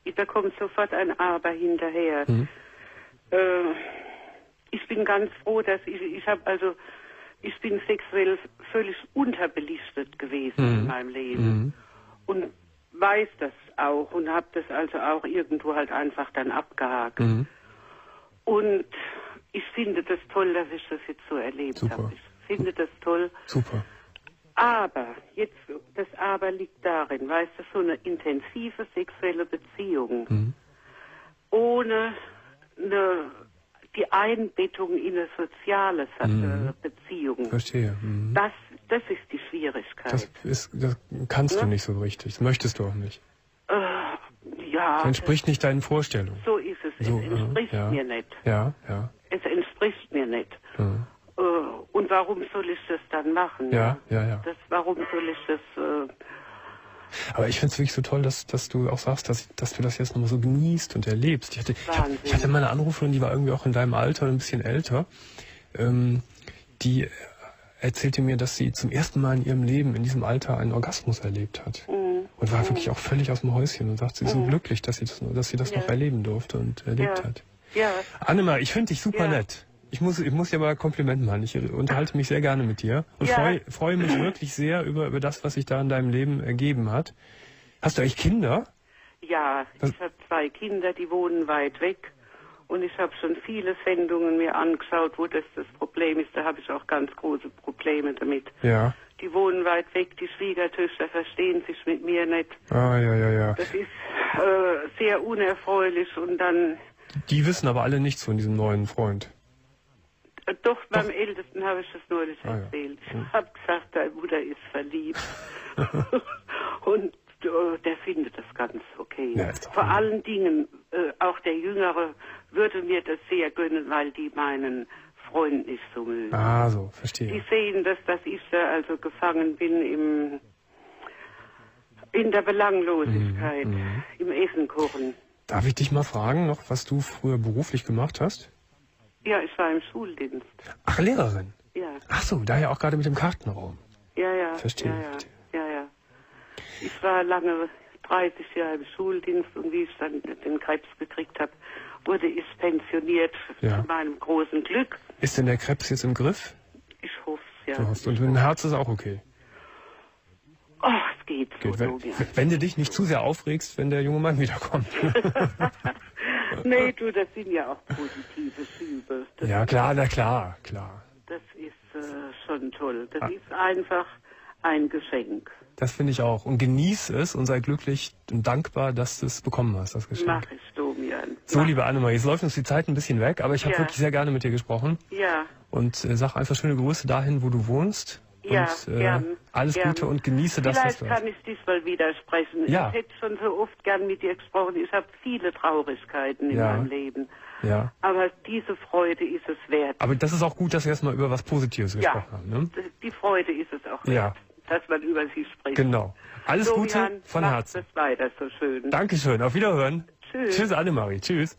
Da kommt sofort ein Aber hinterher. Mhm. Äh, ich bin ganz froh, dass ich, ich habe also, ich bin sexuell völlig unterbelichtet gewesen Mhm. in meinem Leben. Mhm. Und weiß das auch und habe das also auch irgendwo halt einfach dann abgehakt. Mhm. Und ich finde das toll, dass ich das jetzt so erlebt Super. habe. Ich finde das toll. Super. Aber, jetzt, das Aber liegt darin, weißt du, so eine intensive sexuelle Beziehung, Mhm. ohne eine, die Einbettung in eine soziale Sa- Mhm. äh, Beziehung, Verstehe. Mhm. das, das ist die Schwierigkeit. Das, ist, das kannst Ja? du nicht so richtig. Das möchtest du auch nicht. äh, ja, Das entspricht nicht deinen Vorstellungen. so ist es. So, es entspricht ja. mir nicht. Ja, ja. Es entspricht mir nicht. Ja, Äh, und warum soll ich das dann machen? ja, ja. ja. Das, warum soll ich das... Äh, Aber ich finde es wirklich so toll, dass, dass du auch sagst, dass, dass du das jetzt nochmal so genießt und erlebst. Ich hatte, ich, hab, Wahnsinn. ich hatte mal eine Anruferin, die war irgendwie auch in deinem Alter, ein bisschen älter. Ähm, die erzählte mir, dass sie zum ersten Mal in ihrem Leben in diesem Alter einen Orgasmus erlebt hat. mm, Und war mm. wirklich auch völlig aus dem Häuschen und sagt, sie ist so Mhm. glücklich, dass sie das, dass sie das Ja. noch erleben durfte und erlebt Ja. hat. Ja, Annema, ich finde dich super Ja. nett. Ich muss, ich muss dir mal Kompliment machen. Ich unterhalte mich sehr gerne mit dir und Ja. freue freue mich wirklich sehr über, über das, was sich da in deinem Leben ergeben hat. Hast du eigentlich Kinder? ja, Was- ich habe zwei Kinder, die wohnen weit weg. Und ich habe schon viele Sendungen mir angeschaut, wo das das Problem ist. Da habe ich auch ganz große Probleme damit. Ja. Die wohnen weit weg, die Schwiegertöchter verstehen sich mit mir nicht. Ah, ja, ja, ja. Das ist äh, sehr unerfreulich. Und dann, Die wissen aber alle nichts von diesem neuen Freund. äh, doch beim Ältesten habe ich das neulich Ah, ja. erzählt. Mhm. Ich habe gesagt, deine Mutter ist verliebt. Und äh, der findet das ganz okay. Ja, ist doch Vor gut. allen Dingen, äh, auch der Jüngere würde mir das sehr gönnen, weil die meinen Freund nicht so mögen. Ah, so, Die verstehe. sehen, dass, dass ich da also gefangen bin im, in der Belanglosigkeit, Mhm, mhm. im Essen kochen. Darf ich dich mal fragen, noch, was du früher beruflich gemacht hast? Ja, ich war im Schuldienst. Ach, Lehrerin. Ja, Ach so, daher auch gerade mit dem Kartenraum. ja, ja. Verstehe, Ja, ja, verstehe. ja, ja. Ich war lange, dreißig Jahre im Schuldienst und wie ich dann den Krebs gekriegt habe, wurde ich pensioniert Ja. zu meinem großen Glück. Ist denn der Krebs jetzt im Griff? Ich hoffe es, ja. Du hast, und dein Herz ist auch okay. Oh, es geht so. Geht. Wenn, Domian. wenn du dich nicht zu sehr aufregst, wenn der junge Mann wiederkommt. Nee, du, das sind ja auch positive Schübe. Das, Ja, klar, na klar, klar. das ist äh, schon toll. Das Ah. ist einfach ein Geschenk. Das finde ich auch. Und genieß es und sei glücklich und dankbar, dass du es bekommen hast, das Geschenk. Mach ich, Domian. So, Mach. liebe Annemarie, jetzt läuft uns die Zeit ein bisschen weg, aber ich habe Ja. wirklich sehr gerne mit dir gesprochen. Ja, Und äh, sag einfach schöne Grüße dahin, wo du wohnst. ja, und äh, gern. alles gern. Gute und genieße das, was Vielleicht du hast. kann ich dich mal widersprechen. Ja. Ich hätte schon so oft gern mit dir gesprochen. Ich habe viele Traurigkeiten in Ja. meinem Leben. Ja. Aber diese Freude ist es wert. Aber das ist auch gut, dass wir erstmal über was Positives Ja, gesprochen haben. Ne? die Freude ist es auch wert, Ja. dass man über sie spricht. Genau. Alles Domian, Gute von mach Herzen. das weiter so schön. Dankeschön. Auf Wiederhören. Tschüss. Tschüss, Annemarie. Tschüss.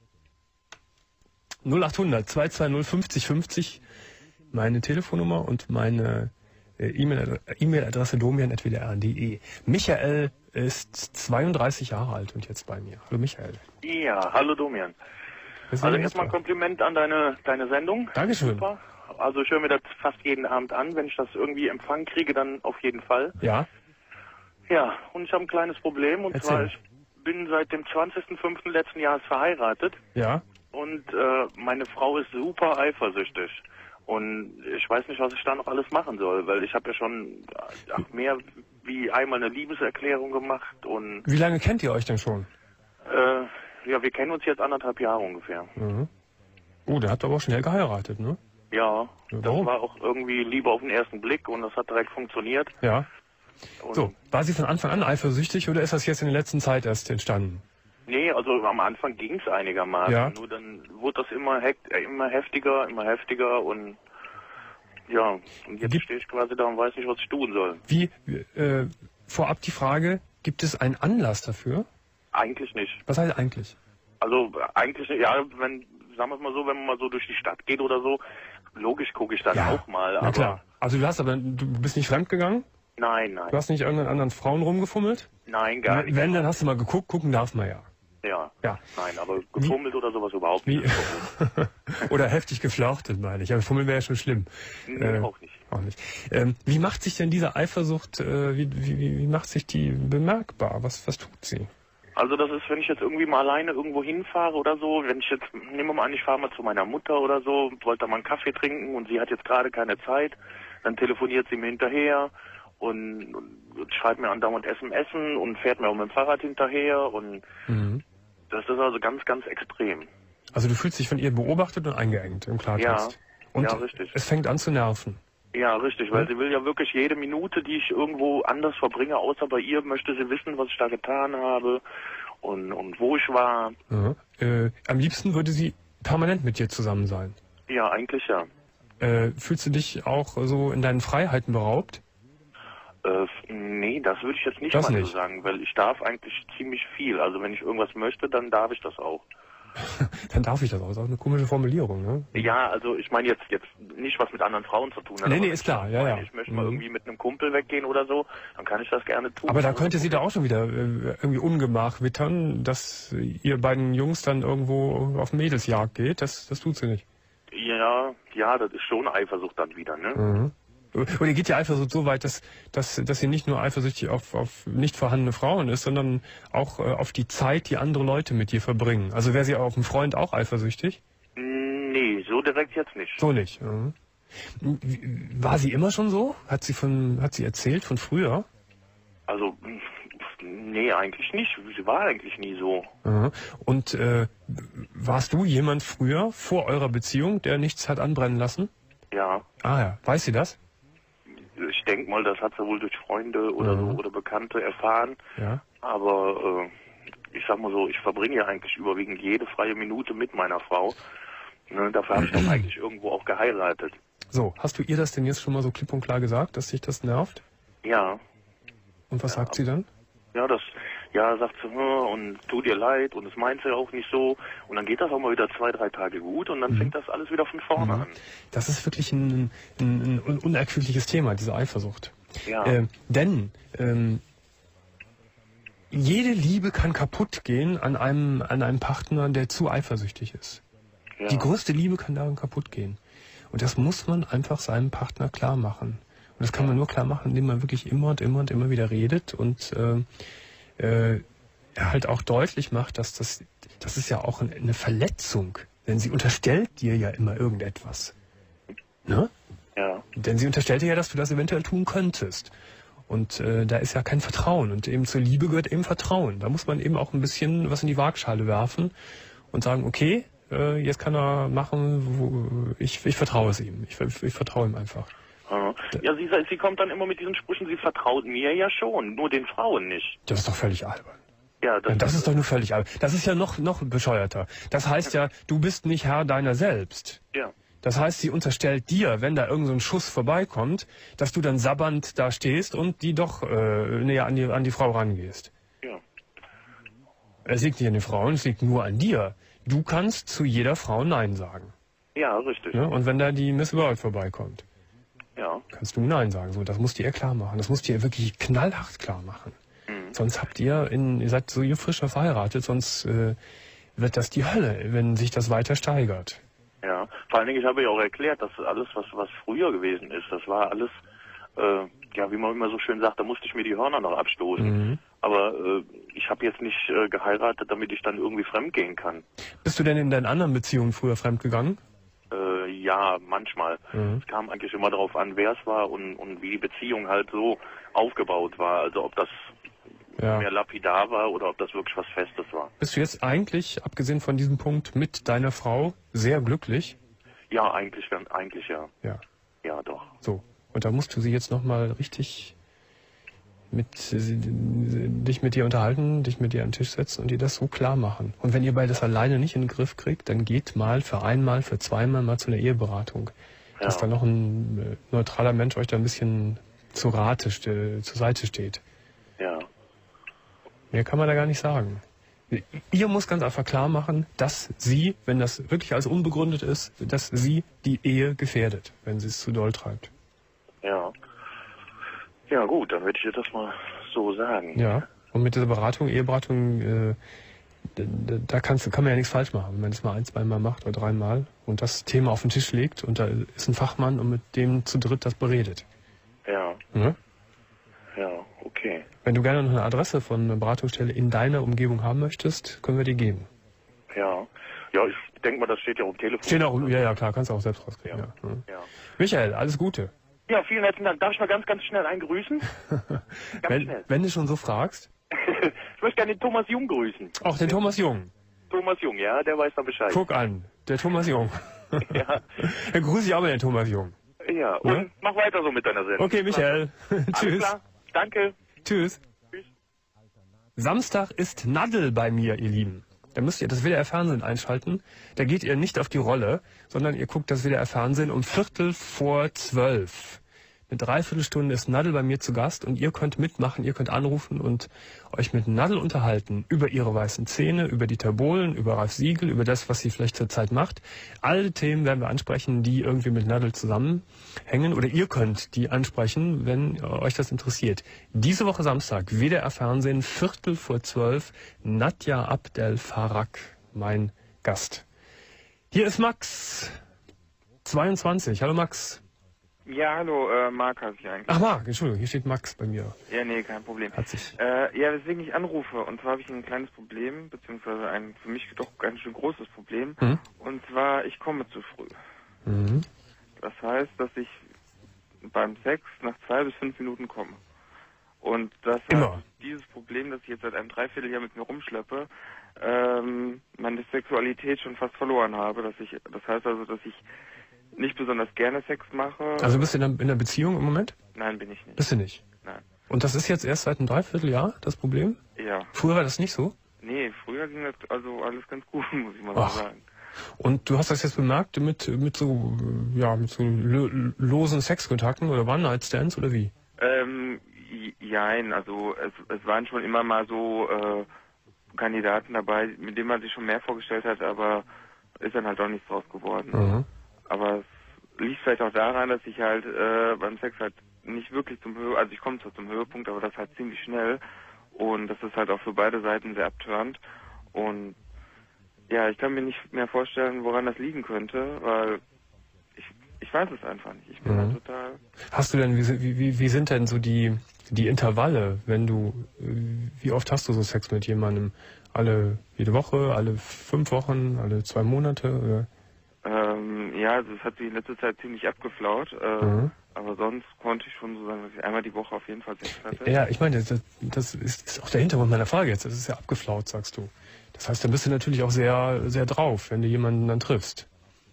null acht hundert zwei zwei null fünfzig fünfzig, meine Telefonnummer und meine äh, E-Mail- E-Mail-Adresse domian at w d r punkt d e. Michael ist zweiunddreißig Jahre alt und jetzt bei mir. Hallo Michael. Ja, hallo Domian. Wir sind Also im erstmal ein Netzwerk. Kompliment an deine, deine Sendung. Dankeschön. Super. Also ich höre mir das fast jeden Abend an. Wenn ich das irgendwie Empfang kriege, dann auf jeden Fall. Ja, Ja, und ich habe ein kleines Problem. Und Erzähl. zwar, ich bin seit dem zwanzigsten fünften letzten Jahres verheiratet. ja. Und äh, meine Frau ist super eifersüchtig. Und ich weiß nicht, was ich da noch alles machen soll. Weil ich habe ja schon ach, mehr wie einmal eine Liebeserklärung gemacht. Und Wie lange kennt ihr euch denn schon? äh, ja, wir kennen uns jetzt anderthalb Jahre ungefähr. Mhm. Oh, der hat aber auch schnell geheiratet, ne? Ja, Ja, das warum? war auch irgendwie Liebe auf den ersten Blick und das hat direkt funktioniert. Ja. Und So, war sie von Anfang an eifersüchtig oder ist das jetzt in der letzten Zeit erst entstanden? Nee, also am Anfang ging es einigermaßen. Ja. Nur dann wurde das immer, hekt, äh, immer heftiger, immer heftiger und ja, und jetzt Gibt- stehe ich quasi da und weiß nicht, was ich tun soll. Wie, äh, vorab die Frage, gibt es einen Anlass dafür? Eigentlich nicht. Was heißt eigentlich? Also eigentlich, ja, wenn, sagen wir es mal so, wenn man mal so durch die Stadt geht oder so, logisch gucke ich dann auch mal. Na aber klar. Also du hast aber, du bist nicht fremdgegangen? Nein, nein, Du hast nicht irgendeinen anderen Frauen rumgefummelt? nein, gar nicht. Wenn, dann hast du mal geguckt, gucken darf man ja. Ja. Ja. Nein, aber gefummelt oder sowas überhaupt Wie? nicht. Oder heftig geflirtet, meine ich. Aber Fummeln wäre ja schon schlimm. Nee, Äh, auch nicht. Auch nicht. Ähm, wie macht sich denn diese Eifersucht, äh, wie, wie, wie macht sich die bemerkbar? Was, was tut sie? Also das ist, wenn ich jetzt irgendwie mal alleine irgendwo hinfahre oder so, wenn ich jetzt, nehmen wir mal an, ich fahre mal zu meiner Mutter oder so, wollte da mal einen Kaffee trinken und sie hat jetzt gerade keine Zeit, dann telefoniert sie mir hinterher und, und schreibt mir andauernd S M S und fährt mir auch mit dem Fahrrad hinterher und Mhm. das ist also ganz, ganz extrem. Also du fühlst dich von ihr beobachtet und eingeengt im Klartext. Ja, und ja, richtig. Es fängt an zu nerven. Ja, richtig, weil Ja. sie will ja wirklich jede Minute, die ich irgendwo anders verbringe, außer bei ihr, möchte sie wissen, was ich da getan habe und, und wo ich war. Ja. Äh, am liebsten würde sie permanent mit dir zusammen sein. Ja, eigentlich ja. Äh, fühlst du dich auch so in deinen Freiheiten beraubt? Äh, nee, das würde ich jetzt nicht Das mal nicht. so sagen, weil ich darf eigentlich ziemlich viel. Also wenn ich irgendwas möchte, dann darf ich das auch. Dann darf ich das auch. Das ist auch eine komische Formulierung, ne? Ja, also ich meine jetzt jetzt nicht was mit anderen Frauen zu tun hat. Nee, aber nee, wenn ist ich klar, ja, meine, ja. Ich möchte mal Mhm. irgendwie mit einem Kumpel weggehen oder so, dann kann ich das gerne tun. Aber da Also, könnte sie da auch schon wieder äh, irgendwie Ungemach wittern, dass ihr beiden Jungs dann irgendwo auf Mädelsjagd geht. Das, das tut sie nicht. Ja, ja, das ist schon Eifersucht dann wieder, ne? Mhm. Und ihr geht ja Eifersucht so weit, dass, dass, dass sie nicht nur eifersüchtig auf, auf nicht vorhandene Frauen ist, sondern auch äh, auf die Zeit, die andere Leute mit dir verbringen. Also wäre sie auf einen Freund auch eifersüchtig? Nee, so direkt jetzt nicht. So nicht. Mhm. War sie immer schon so? Hat sie von, hat sie erzählt von früher? Also, nee, eigentlich nicht. Sie war eigentlich nie so. Mhm. Und äh, warst du jemand früher, vor eurer Beziehung, der nichts hat anbrennen lassen? Ja. Ah ja, weiß sie das? Ich denke mal, das hat sie wohl durch Freunde oder Mhm. so oder Bekannte erfahren. Ja. Aber äh, ich sag mal so, ich verbringe ja eigentlich überwiegend jede freie Minute mit meiner Frau. Ne, dafür habe ich doch eigentlich irgendwo auch geheiratet. So, hast du ihr das denn jetzt schon mal so klipp und klar gesagt, dass dich das nervt? Ja. Und was Ja. sagt sie dann? Ja, das, ja, sagt sie, hm, und tut ihr leid und es meint sie auch nicht so. Und dann geht das auch mal wieder zwei, drei Tage gut und dann Mhm. fängt das alles wieder von vorne Mhm. an. Das ist wirklich ein, ein, ein unerquickliches Thema, diese Eifersucht. Ja. Ähm, denn ähm, jede Liebe kann kaputt gehen an einem, an einem Partner, der zu eifersüchtig ist. ja. Die größte Liebe kann daran kaputt gehen. Und das muss man einfach seinem Partner klar machen. Und das kann man nur klar machen, indem man wirklich immer und immer und immer wieder redet und äh, äh, halt auch deutlich macht, dass das, das ist ja auch eine Verletzung. Denn sie unterstellt dir ja immer irgendetwas. Ne? Ja. Denn sie unterstellt dir ja, dass du das eventuell tun könntest. Und äh, da ist ja kein Vertrauen. Und eben zur Liebe gehört eben Vertrauen. Da muss man eben auch ein bisschen was in die Waagschale werfen und sagen, okay, äh, jetzt kann er machen, wo, ich, ich vertraue es ihm. Ich, ich vertraue ihm einfach. Ja, ja sie, sie kommt dann immer mit diesen Sprüchen, sie vertraut mir ja schon, nur den Frauen nicht. Das ist doch völlig albern. Ja, das, Ja, das ist doch nur völlig albern. Das ist ja noch, noch bescheuerter. Das heißt ja, du bist nicht Herr deiner selbst. Ja. Das heißt, sie unterstellt dir, wenn da irgend so ein Schuss vorbeikommt, dass du dann sabbernd da stehst und die doch äh, näher an die, an die Frau rangehst. Ja. Es liegt nicht an den Frauen, es liegt nur an dir. Du kannst zu jeder Frau Nein sagen. Ja, richtig. Ne? Und wenn da die Miss World vorbeikommt, Ja. kannst du Nein sagen. So, das musst du ihr klar machen. Das musst du ihr wirklich knallhart klar machen. Mhm. Sonst habt ihr, in, ihr seid so ihr frischer verheiratet, sonst äh, wird das die Hölle, wenn sich das weiter steigert. Ja. Vor allen Dingen, ich habe ja auch erklärt, dass alles, was, was früher gewesen ist, das war alles, äh, ja, wie man immer so schön sagt, da musste ich mir die Hörner noch abstoßen. Mhm. Aber äh, ich habe jetzt nicht äh, geheiratet, damit ich dann irgendwie fremdgehen kann. Bist du denn in deinen anderen Beziehungen früher fremdgegangen? Äh, ja, manchmal. Mhm. Es kam eigentlich immer darauf an, wer es war und, und wie die Beziehung halt so aufgebaut war. Also ob das Ja. mehr lapidar war oder ob das wirklich was Festes war. Bist du jetzt eigentlich, abgesehen von diesem Punkt, mit deiner Frau sehr glücklich? Ja, eigentlich, eigentlich ja. Ja. Ja, doch. So. Und da musst du sie jetzt nochmal richtig mit, dich mit dir unterhalten, dich mit dir an den Tisch setzen und dir das so klar machen. Und wenn ihr beide das alleine nicht in den Griff kriegt, dann geht mal für einmal, für zweimal mal zu einer Eheberatung. Ja. Dass da noch ein äh, neutraler Mensch euch da ein bisschen zur Rate, ste- zur Seite steht. Ja. Mehr kann man da gar nicht sagen. Ihr muss ganz einfach klar machen, dass sie, wenn das wirklich alles unbegründet ist, dass sie die Ehe gefährdet, wenn sie es zu doll treibt. Ja. Ja gut, dann werde ich dir das mal so sagen. Ja. Und mit dieser Beratung, Eheberatung, äh, da, da kannst, kann man ja nichts falsch machen, wenn man das mal ein, zweimal macht oder dreimal und das Thema auf den Tisch legt und da ist ein Fachmann und mit dem zu dritt das beredet. Ja. Ja? Ja, okay. Wenn du gerne noch eine Adresse von einer Beratungsstelle in deiner Umgebung haben möchtest, können wir die geben. Ja. Ja, ich denke mal, das steht ja auf dem Telefon. Steht auch, ja, ja, klar, kannst du auch selbst rauskriegen. Ja. Ja. Ja. Michael, alles Gute. Ja, vielen herzlichen Dank. Darf ich mal ganz, ganz schnell einen grüßen? Ganz wenn, schnell. wenn du schon so fragst. Ich möchte gerne den Thomas Jung grüßen. Auch den Thomas Jung. Thomas Jung, ja, der weiß da Bescheid. Guck an, der Thomas Jung. Ja. Dann grüße ich auch mal den Thomas Jung. Ja, und Ja? mach weiter so mit deiner Sendung. Okay, Michael. Alles Tschüss. klar. Danke. Tschüss. Tschüss. Samstag ist Nadel bei mir, ihr Lieben. Da müsst ihr das W D R-Fernsehen einschalten. Da geht ihr nicht auf die Rolle, sondern ihr guckt das W D R-Fernsehen um Viertel vor zwölf. Eine Dreiviertelstunde ist Nadel bei mir zu Gast und ihr könnt mitmachen, ihr könnt anrufen und euch mit Nadel unterhalten über ihre weißen Zähne, über die Tabolen, über Ralf Siegel, über das, was sie vielleicht zurzeit macht. Alle Themen werden wir ansprechen, die irgendwie mit Nadel zusammenhängen oder ihr könnt die ansprechen, wenn euch das interessiert. Diese Woche Samstag, W D R-Fernsehen, Viertel vor zwölf, Nadja Abdel Farag, mein Gast. Hier ist Max, zweiundzwanzig. Hallo Max. Ja, hallo, äh, Marc heiße ich eigentlich. Ach Marc, Entschuldigung, hier steht Max bei mir. Ja, nee, kein Problem. Hat sich. Äh, ja, weswegen ich anrufe, und zwar habe ich ein kleines Problem, beziehungsweise ein für mich doch ganz schön großes Problem. Mhm. Und zwar, ich komme zu früh. Mhm. Das heißt, dass ich beim Sex nach zwei bis fünf Minuten komme. Und das Immer. heißt, dieses Problem, das ich jetzt seit einem Dreivierteljahr mit mir rumschleppe, ähm, meine Sexualität schon fast verloren habe. Dass ich, das heißt also, dass ich nicht besonders gerne Sex mache. Also bist du in einer, in einer Beziehung im Moment? Nein, bin ich nicht. Bist du nicht? Nein. Und das ist jetzt erst seit einem Dreivierteljahr das Problem? Ja. Früher war das nicht so? Nee, früher ging das also alles ganz gut, muss ich mal Ach. so sagen. Und du hast das jetzt bemerkt mit, mit so, ja, mit so lo losen Sexkontakten oder One-Night-Stands oder wie? Ähm, jein, also es, es waren schon immer mal so äh, Kandidaten dabei, mit denen man sich schon mehr vorgestellt hat, aber ist dann halt auch nichts draus geworden. Mhm. Aber es liegt vielleicht auch daran, dass ich halt äh, beim Sex halt nicht wirklich zum Höhepunkt, also ich komme zwar zum Höhepunkt, aber das halt ziemlich schnell und das ist halt auch für beide Seiten sehr abtörend und ja, ich kann mir nicht mehr vorstellen, woran das liegen könnte, weil ich ich weiß es einfach nicht. Ich bin Mhm. halt total... Hast du denn, wie, wie, wie sind denn so die, die Intervalle, wenn du, wie oft hast du so Sex mit jemandem? Alle, jede Woche, alle fünf Wochen, alle zwei Monate? Oder? Ähm, ja, also es hat sich in letzter Zeit ziemlich abgeflaut, äh, Mhm. aber sonst konnte ich schon so sagen, dass ich einmal die Woche auf jeden Fall Sex hatte. Ja, ich meine, das, das ist, ist auch der Hintergrund meiner Frage jetzt. Das ist ja abgeflaut, sagst du. Das heißt, dann bist du natürlich auch sehr, sehr drauf, wenn du jemanden dann triffst.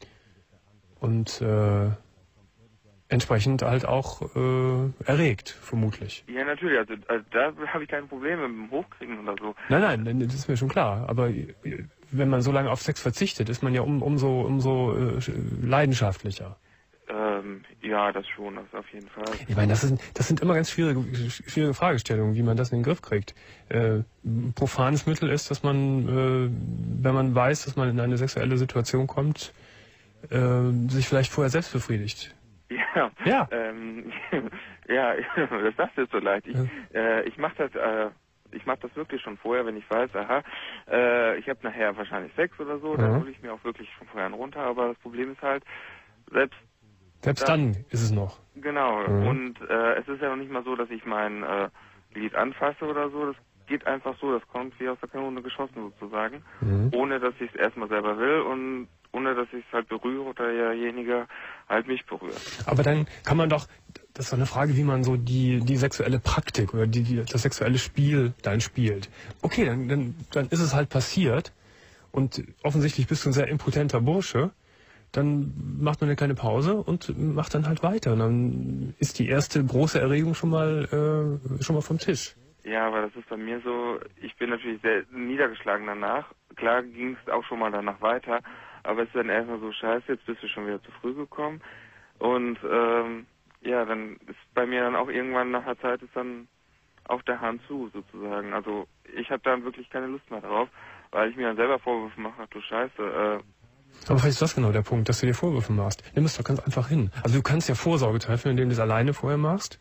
Und äh, entsprechend halt auch äh, erregt, vermutlich. Ja, natürlich, also, also da habe ich keine Probleme mit dem Hochkriegen oder so. Nein, nein, das ist mir schon klar. Aber wenn man so lange auf Sex verzichtet, ist man ja um, umso, umso äh, leidenschaftlicher. Ähm, ja, das schon, das auf jeden Fall. Ich meine, das sind, das sind immer ganz schwierige, schwierige Fragestellungen, wie man das in den Griff kriegt. Äh, profanes Mittel ist, dass man, äh, wenn man weiß, dass man in eine sexuelle Situation kommt, äh, sich vielleicht vorher selbst befriedigt. Ja, Ja. ähm, ja, das sagst du jetzt so leid. Ich, Ja. äh, ich mache das, äh, ich mache das wirklich schon vorher, wenn ich weiß, aha, äh, ich habe nachher wahrscheinlich Sex oder so, dann Mhm. hole ich mir auch wirklich von vorher runter. Aber das Problem ist halt, selbst Selbst Das- dann ist es noch. genau. Mhm. Und äh, es ist ja noch nicht mal so, dass ich mein äh, Glied anfasse oder so. Das geht einfach so, das kommt wie aus der Kanone geschossen sozusagen, Mhm. ohne dass ich es erstmal selber will und ohne dass ich es halt berühre oder derjenige halt mich berührt. Aber dann kann man doch, das ist doch eine Frage, wie man so die, die sexuelle Praktik oder die, die, das sexuelle Spiel dann spielt. Okay, dann, dann, dann ist es halt passiert und offensichtlich bist du ein sehr impotenter Bursche. Dann macht man eine kleine Pause und macht dann halt weiter. Und dann ist die erste große Erregung schon mal, äh, schon mal vom Tisch. Ja, aber das ist bei mir so, ich bin natürlich sehr niedergeschlagen danach. Klar ging es auch schon mal danach weiter, aber es ist dann erstmal so, scheiße, jetzt bist du schon wieder zu früh gekommen. Und ähm, ja, dann ist bei mir dann auch irgendwann nach der Zeit ist dann auch der Hahn zu, sozusagen. Also ich habe da wirklich keine Lust mehr drauf, weil ich mir dann selber Vorwürfe mache, ach du Scheiße, äh, Aber vielleicht ist das genau der Punkt, dass du dir Vorwürfe machst. Nimm es doch ganz einfach hin. Also du kannst ja Vorsorge treffen, indem du es alleine vorher machst.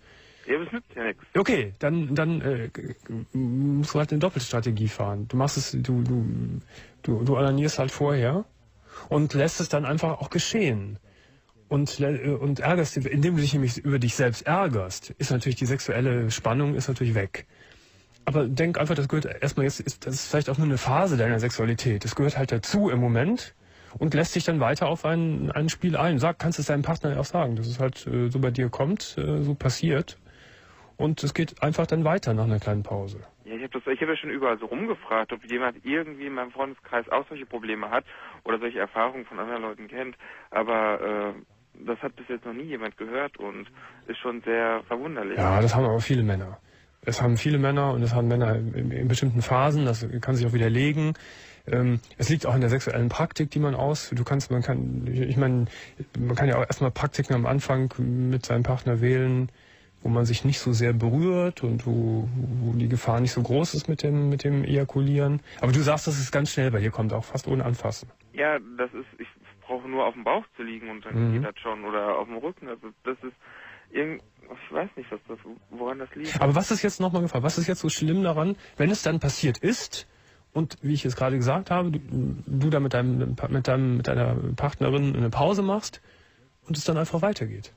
Ja, das nützt ja nichts. Okay, dann, dann äh, musst du halt eine Doppelstrategie fahren. Du machst es, du, du, du, du onanierst halt vorher und lässt es dann einfach auch geschehen. Und, und ärgerst, indem du dich nämlich über dich selbst ärgerst, ist natürlich die sexuelle Spannung ist natürlich weg. Aber denk einfach, das gehört erstmal jetzt, ist, das ist vielleicht auch nur eine Phase deiner Sexualität. Das gehört halt dazu im Moment und lässt sich dann weiter auf ein, ein Spiel ein. Sag, kannst es deinem Partner auch sagen, dass es halt äh, so bei dir kommt, äh, so passiert. Und es geht einfach dann weiter nach einer kleinen Pause. Ja, ich habe das, ich habe ja schon überall so rumgefragt, ob jemand irgendwie in meinem Freundeskreis auch solche Probleme hat oder solche Erfahrungen von anderen Leuten kennt. Aber äh, das hat bis jetzt noch nie jemand gehört und ist schon sehr verwunderlich. Ja, das haben aber viele Männer. Es haben viele Männer und es haben Männer in, in bestimmten Phasen. Das kann sich auch widerlegen. Ähm, es liegt auch in der sexuellen Praktik, die man aus. Du kannst, man kann, ich, ich meine, man kann ja auch erstmal Praktiken am Anfang mit seinem Partner wählen, wo man sich nicht so sehr berührt und wo, wo die Gefahr nicht so groß ist mit dem, mit dem Ejakulieren. Aber du sagst, dass es ganz schnell bei dir kommt, auch fast ohne Anfassen. Ja, das ist, ich brauche nur auf dem Bauch zu liegen und dann Mhm. geht das schon. Oder auf dem Rücken. Also das ist irgend, ich weiß nicht, was das, woran das liegt. Aber was ist jetzt nochmal gefragt? Was ist jetzt so schlimm daran, wenn es dann passiert ist und wie ich es gerade gesagt habe, du, du da mit deinem, mit deinem, mit deiner Partnerin eine Pause machst und es dann einfach weitergeht?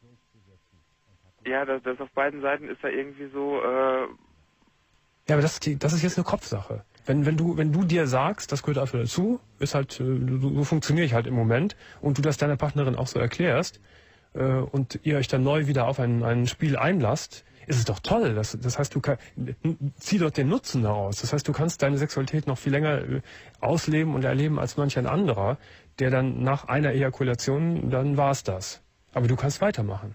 Ja, das, das auf beiden Seiten ist da irgendwie so. Äh Ja, aber das, ist die, das ist jetzt eine Kopfsache. Wenn, wenn du, wenn du dir sagst, das gehört einfach dazu, ist halt, äh, so, so funktioniere ich halt im Moment und du das deiner Partnerin auch so erklärst äh, und ihr euch dann neu wieder auf ein, ein Spiel einlasst, ist es doch toll. Das, das heißt, du kann, zieh doch den Nutzen daraus. Das heißt, du kannst deine Sexualität noch viel länger äh, ausleben und erleben als manch ein anderer, der dann nach einer Ejakulation, dann war's das. Aber du kannst weitermachen.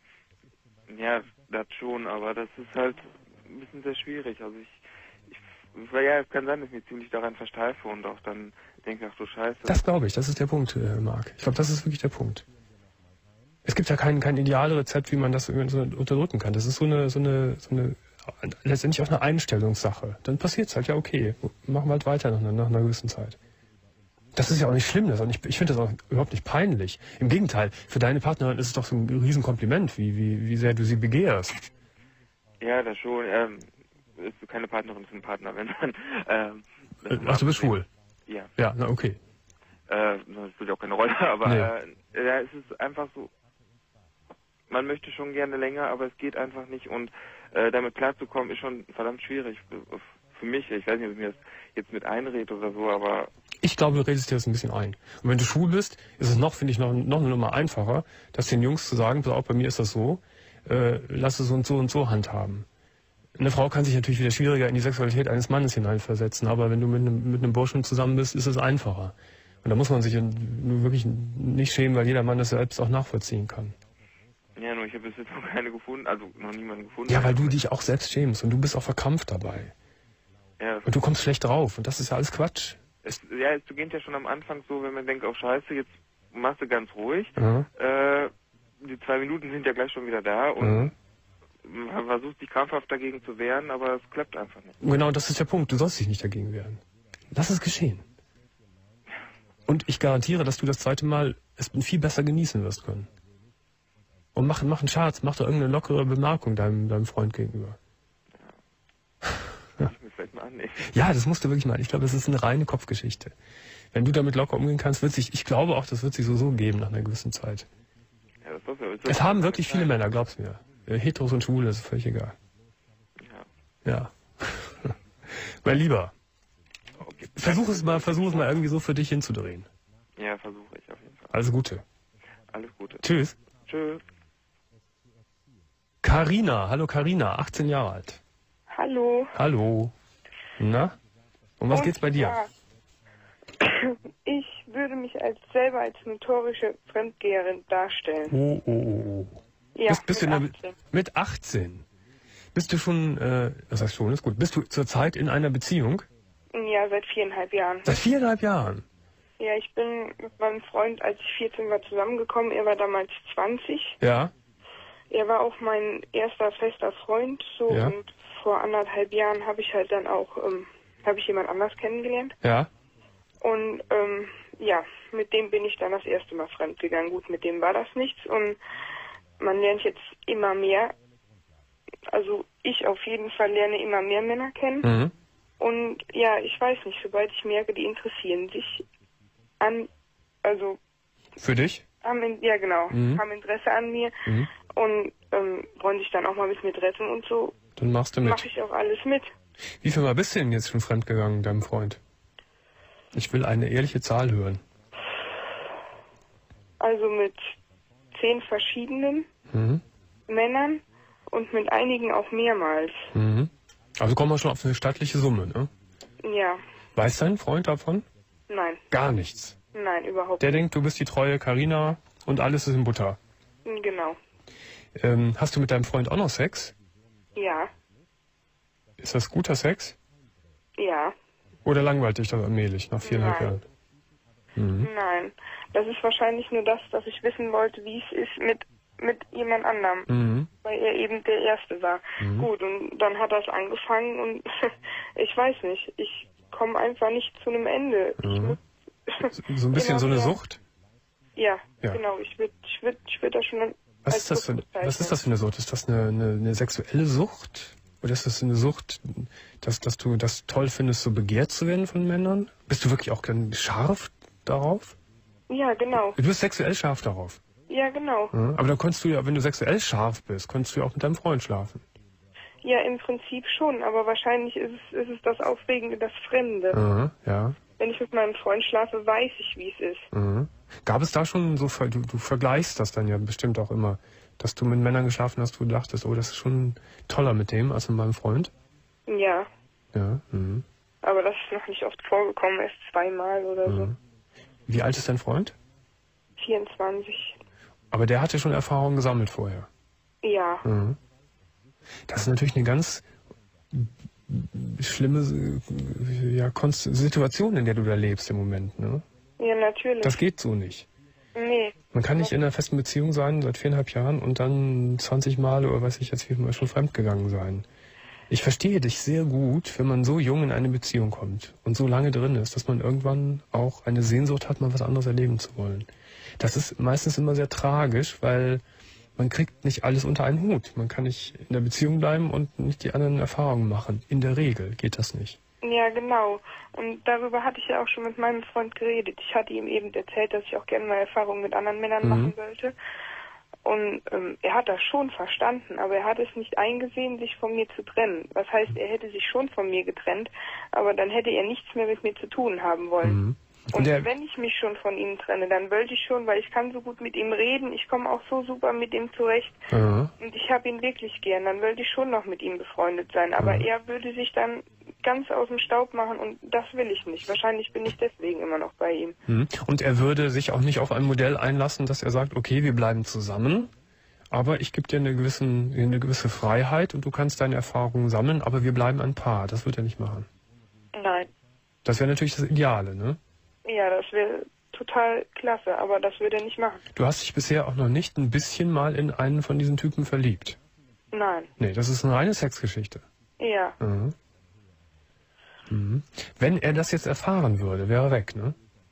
Ja, das schon, aber das ist halt ein bisschen sehr schwierig. Also ich, ich ja, es kann sein, dass ich mich ziemlich daran versteife und auch dann denke, ach du Scheiße. Das glaube ich, das ist der Punkt, äh, Marc. Ich glaube, das ist wirklich der Punkt. Es gibt ja kein, kein Idealrezept, wie man das irgendwie so unterdrücken kann. Das ist so eine, so eine, so eine letztendlich auch eine Einstellungssache. Dann passiert es halt, ja okay, machen wir halt weiter nach einer, nach einer gewissen Zeit. Das ist ja auch nicht schlimm, das auch nicht, ich finde das auch überhaupt nicht peinlich. Im Gegenteil, für deine Partnerin ist es doch so ein Riesenkompliment, wie, wie, wie sehr du sie begehrst. Ja, das schon. Ähm, ist keine Partnerin, ist ein Partner, wenn man... Ähm, Ach, du bist schwul? Ja. Ja, na okay. Äh, das spielt ja auch keine Rolle, aber Nee. äh, ja, es ist einfach so, man möchte schon gerne länger, aber es geht einfach nicht und äh, damit klarzukommen ist schon verdammt schwierig für, für mich. Ich weiß nicht, ob ich mir das jetzt mit einrede oder so, aber... Ich glaube, du redest dir das ein bisschen ein. Und wenn du schwul bist, ist es noch, finde ich, noch, noch eine Nummer einfacher, das den Jungs zu sagen, pass auf, bei mir ist das so, äh, lass es so und so und so handhaben. Eine Frau kann sich natürlich wieder schwieriger in die Sexualität eines Mannes hineinversetzen, aber wenn du mit einem, mit einem Burschen zusammen bist, ist es einfacher. Und da muss man sich nur wirklich nicht schämen, weil jeder Mann das selbst auch nachvollziehen kann. Ja, nur ich habe bis jetzt noch keine gefunden, also noch niemanden gefunden. Ja, weil du dich auch selbst schämst und du bist auch verkrampft dabei. Ja, Und du kommst schlecht drauf und das ist ja alles Quatsch. es, ja, es beginnt ja schon am Anfang so, wenn man denkt, oh Scheiße, jetzt machst du ganz ruhig. Ja. Äh, die zwei Minuten sind ja gleich schon wieder da und man versucht sich krampfhaft dagegen zu wehren, aber es klappt einfach nicht. Genau, das ist der Punkt. Du sollst dich nicht dagegen wehren. Lass es geschehen. Und ich garantiere, dass du das zweite Mal es viel besser genießen wirst können. Und mach, mach einen Scherz, mach da irgendeine lockere Bemerkung deinem, deinem Freund gegenüber. Ja. Ich mir vielleicht mal annehmen. Ja, das musst du wirklich mal. Ich glaube, das ist eine reine Kopfgeschichte. Wenn du damit locker umgehen kannst, wird sich, ich glaube auch, das wird sich so so geben nach einer gewissen Zeit. Ja, das ist ja, ist Es haben wirklich viele Männer, glaub's mir. Heteros und Schwule, ist völlig egal. Ja. Ja. Mein Lieber, Okay. versuch es mal, versuch es mal irgendwie so für dich hinzudrehen. Ja, versuche ich auf jeden Fall. Alles Gute. Alles Gute. Tschüss. Tschüss. Carina, hallo Carina, achtzehn Jahre alt. Hallo. Hallo. Na? Um was Und geht's bei dir? zwar, ich würde mich als selber als notorische Fremdgeherin darstellen. Oh, oh, oh, oh. Ja, bist, bist mit du in der, achtzehn. mit achtzehn? Bist du schon, äh, das heißt schon, ist gut. Bist du zurzeit in einer Beziehung? Ja, seit viereinhalb Jahren. Seit viereinhalb Jahren? Ja, ich bin mit meinem Freund, als ich vierzehn war, zusammengekommen. Er war damals zwanzig. Ja? Er war auch mein erster fester Freund. So, Ja. und vor anderthalb Jahren habe ich halt dann auch, ähm, habe ich jemand anders kennengelernt. Ja? Und ähm, ja, mit dem bin ich dann das erste Mal fremdgegangen. Gut, mit dem war das nichts und man lernt jetzt immer mehr also ich auf jeden Fall lerne immer mehr Männer kennen. Mhm. Und ja, ich weiß nicht, sobald ich merke, die interessieren sich an, also... Für dich? Haben, ja, genau, Mhm. haben Interesse an mir Mhm. und ähm, wollen sich dann auch mal mit mir treffen und so. Dann machst du mit. Mache ich auch alles mit. Wie viel Mal bist du denn jetzt schon fremdgegangen, deinem Freund? Ich will eine ehrliche Zahl hören. Also mit zehn verschiedenen Mhm. Männern und mit einigen auch mehrmals. Mhm. Also kommen wir schon auf eine stattliche Summe, ne? Ja, Weiß dein Freund davon? nein, Gar nichts. nein, überhaupt Der denkt, du bist die treue Carina und alles ist in Butter. nicht. Genau, Ähm, hast du mit deinem Freund auch noch Sex? ja, Ist das guter Sex? ja, Oder langweilt dich das allmählich nach viereinhalb Nein. Jahren? Mhm. nein. Das ist wahrscheinlich nur das, dass ich wissen wollte, wie es ist mit, mit jemand anderem, Mhm. weil er eben der Erste war. Mhm. Gut, und dann hat das angefangen und ich weiß nicht, ich komme einfach nicht zu einem Ende. Ich Mhm. muss So, so ein bisschen immer so eine wieder- Sucht? Ja, Ja. genau, ich würde ich würd, ich würd das schon Was als ist, das für, Sucht was ist bezeichnen. das für eine Sucht? Ist das eine, eine, eine sexuelle Sucht? Oder ist das eine Sucht, dass, dass du das toll findest, so begehrt zu werden von Männern? Bist du wirklich auch ganz scharf darauf? Ja, genau. Du bist sexuell scharf darauf. Ja, genau. Ja? Aber dann konntest du ja, wenn du sexuell scharf bist, konntest du ja auch mit deinem Freund schlafen. Ja, im Prinzip schon, aber wahrscheinlich ist es, ist es das Aufregende, das Fremde. Ja, ja. Wenn ich mit meinem Freund schlafe, weiß ich, wie es ist. Mhm. Gab es da schon so, Ver- du, du vergleichst das dann ja bestimmt auch immer, dass du mit Männern geschlafen hast, wo du dachtest, oh, das ist schon toller mit dem als mit meinem Freund? Ja, Ja. Mhm. aber das ist noch nicht oft vorgekommen, erst zweimal oder so. Mhm. Wie alt ist dein Freund? vierundzwanzig. Aber der hatte schon Erfahrungen gesammelt vorher. Ja, Mhm. Das ist natürlich eine ganz schlimme äh, ja, Konst- Situation, in der du da lebst im Moment. Ne? ja, natürlich. Das geht so nicht. Nee, Man kann nicht in einer festen Beziehung sein seit viereinhalb Jahren und dann zwanzig Mal oder weiß ich jetzt wie viel Mal schon fremdgegangen sein. Ich verstehe dich sehr gut, wenn man so jung in eine Beziehung kommt und so lange drin ist, dass man irgendwann auch eine Sehnsucht hat, mal was anderes erleben zu wollen. Das ist meistens immer sehr tragisch, weil man kriegt nicht alles unter einen Hut. Man kann nicht in der Beziehung bleiben und nicht die anderen Erfahrungen machen. In der Regel geht das nicht. ja, genau. Und darüber hatte ich ja auch schon mit meinem Freund geredet. Ich hatte ihm eben erzählt, dass ich auch gerne mal Erfahrungen mit anderen Männern Mhm. machen wollte. Und ähm, er hat das schon verstanden, aber er hat es nicht eingesehen, sich von mir zu trennen. Das heißt, er hätte sich schon von mir getrennt, aber dann hätte er nichts mehr mit mir zu tun haben wollen. Mhm. Und der- wenn ich mich schon von ihm trenne, dann wollte ich schon, weil ich kann so gut mit ihm reden, ich komme auch so super mit ihm zurecht Ja. und ich habe ihn wirklich gern, dann wollte ich schon noch mit ihm befreundet sein. Aber Mhm. er würde sich dann ganz aus dem Staub machen und das will ich nicht. Wahrscheinlich bin ich deswegen immer noch bei ihm. Mhm. Und er würde sich auch nicht auf ein Modell einlassen, dass er sagt, okay, wir bleiben zusammen, aber ich gebe dir eine, gewissen, eine gewisse Freiheit und du kannst deine Erfahrungen sammeln, aber wir bleiben ein Paar. Das wird er nicht machen. Nein. Das wäre natürlich das Ideale, ne? Ja, das wäre total klasse, aber das würde er nicht machen. Du hast dich bisher auch noch nicht ein bisschen mal in einen von diesen Typen verliebt. Nein. Nee, das ist eine reine Sexgeschichte. Ja. Mhm. Mhm. Wenn er das jetzt erfahren würde, wäre er weg, ne?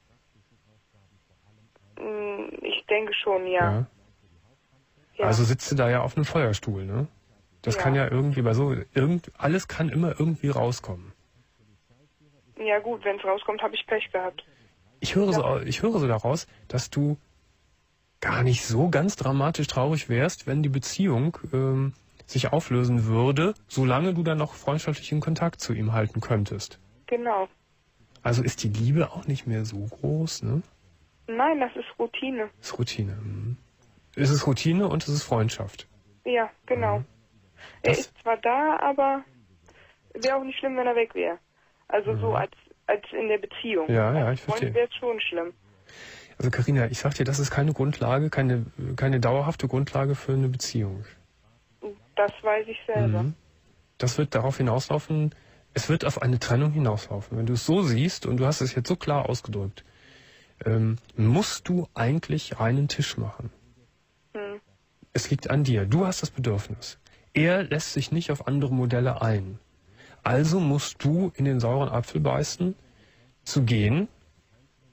Mm, Ich denke schon, ja. Ja. Also sitzt du da ja auf einem Feuerstuhl, ne? Das Ja. kann ja irgendwie bei so, irgend, alles kann immer irgendwie rauskommen. Ja gut, wenn es rauskommt, habe ich Pech gehabt. Ich höre, so, ich höre so daraus, dass du gar nicht so ganz dramatisch traurig wärst, wenn die Beziehung ähm, sich auflösen würde, solange du dann noch freundschaftlichen Kontakt zu ihm halten könntest. Genau. Also ist die Liebe auch nicht mehr so groß, ne? Nein, das ist Routine. Das ist Routine. Mhm. Es ist Routine und es ist Freundschaft. Ja, genau. Mhm. Er Das- ist zwar da, aber wäre auch nicht schlimm, wenn er weg wäre. Also so als als in der Beziehung. Ja, ja, als ich Freund verstehe. wäre es schon schlimm. Also Carina, ich sag dir, das ist keine Grundlage, keine, keine dauerhafte Grundlage für eine Beziehung. Das weiß ich selber. Mhm. Das wird darauf hinauslaufen, es wird auf eine Trennung hinauslaufen. Wenn du es so siehst, und du hast es jetzt so klar ausgedrückt, ähm, musst du eigentlich reinen Tisch machen. Hm. Es liegt an dir. Du hast das Bedürfnis. Er lässt sich nicht auf andere Modelle ein. Also musst du in den sauren Apfel beißen, zu gehen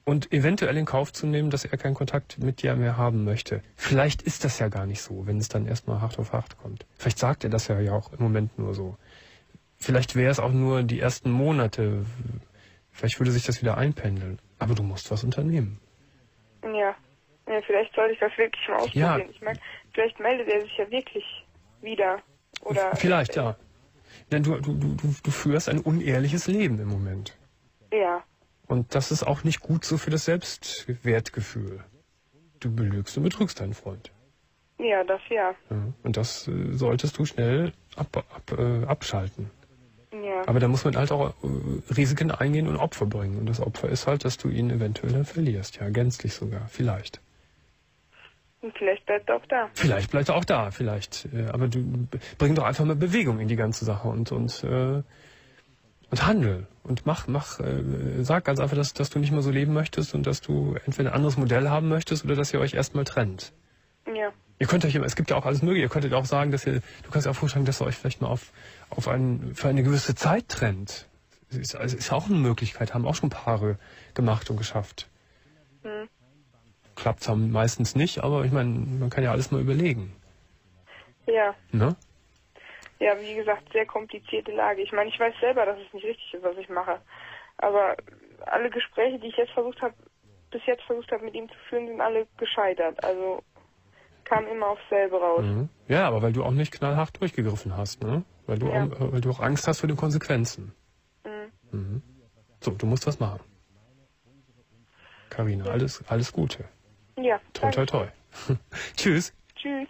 und eventuell in Kauf zu nehmen, dass er keinen Kontakt mit dir mehr haben möchte. Vielleicht ist das ja gar nicht so, wenn es dann erstmal hart auf hart kommt. Vielleicht sagt er das ja, ja auch im Moment nur so. Vielleicht wäre es auch nur die ersten Monate. Vielleicht würde sich das wieder einpendeln. Aber du musst was unternehmen. Ja. Ja, vielleicht sollte ich das wirklich mal ausprobieren. Ja. Ich meine, vielleicht meldet er sich ja wirklich wieder. Oder vielleicht, ja. Denn du, du, du, du führst ein unehrliches Leben im Moment. Ja. Und das ist auch nicht gut so für das Selbstwertgefühl. Du belügst und betrügst deinen Freund. Ja, das ja. Ja, und das äh, solltest du schnell ab, ab, äh, abschalten. Ja. Aber da muss man halt auch äh, Risiken eingehen und Opfer bringen. Und das Opfer ist halt, dass du ihn eventuell dann verlierst. Ja, gänzlich sogar. Vielleicht. Und vielleicht bleibt er auch da. Vielleicht bleibt er auch da, vielleicht. Äh, aber du bring doch einfach mal Bewegung in die ganze Sache und und äh, und handel und mach mach äh, sag ganz einfach, dass dass du nicht mehr so leben möchtest und dass du entweder ein anderes Modell haben möchtest oder dass ihr euch erstmal trennt. Ja. Ihr könnt euch immer, es gibt ja auch alles mögliche. Ihr könntet auch sagen, dass ihr, du kannst ja auch vorschlagen, dass ihr euch vielleicht mal auf auf einen für eine gewisse Zeit trennt. Das ist, also ist ja auch eine Möglichkeit, haben auch schon Paare gemacht und geschafft. Hm. Klappt es meistens nicht, aber ich meine, man kann ja alles mal überlegen. Ja. Ne? Ja, wie gesagt, sehr komplizierte Lage. Ich meine, ich weiß selber, dass es nicht richtig ist, was ich mache. Aber alle Gespräche, die ich jetzt versucht habe, bis jetzt versucht habe, mit ihm zu führen, sind alle gescheitert. Also kam immer aufs selbe raus. Mhm. Ja, aber weil du auch nicht knallhart durchgegriffen hast, ne? Weil du, ja. auch, weil du auch Angst hast vor den Konsequenzen. Mhm. Mhm. So, du musst was machen. Carina, alles, alles Gute. Ja. Toi, toi, toi. Tschüss. Tschüss.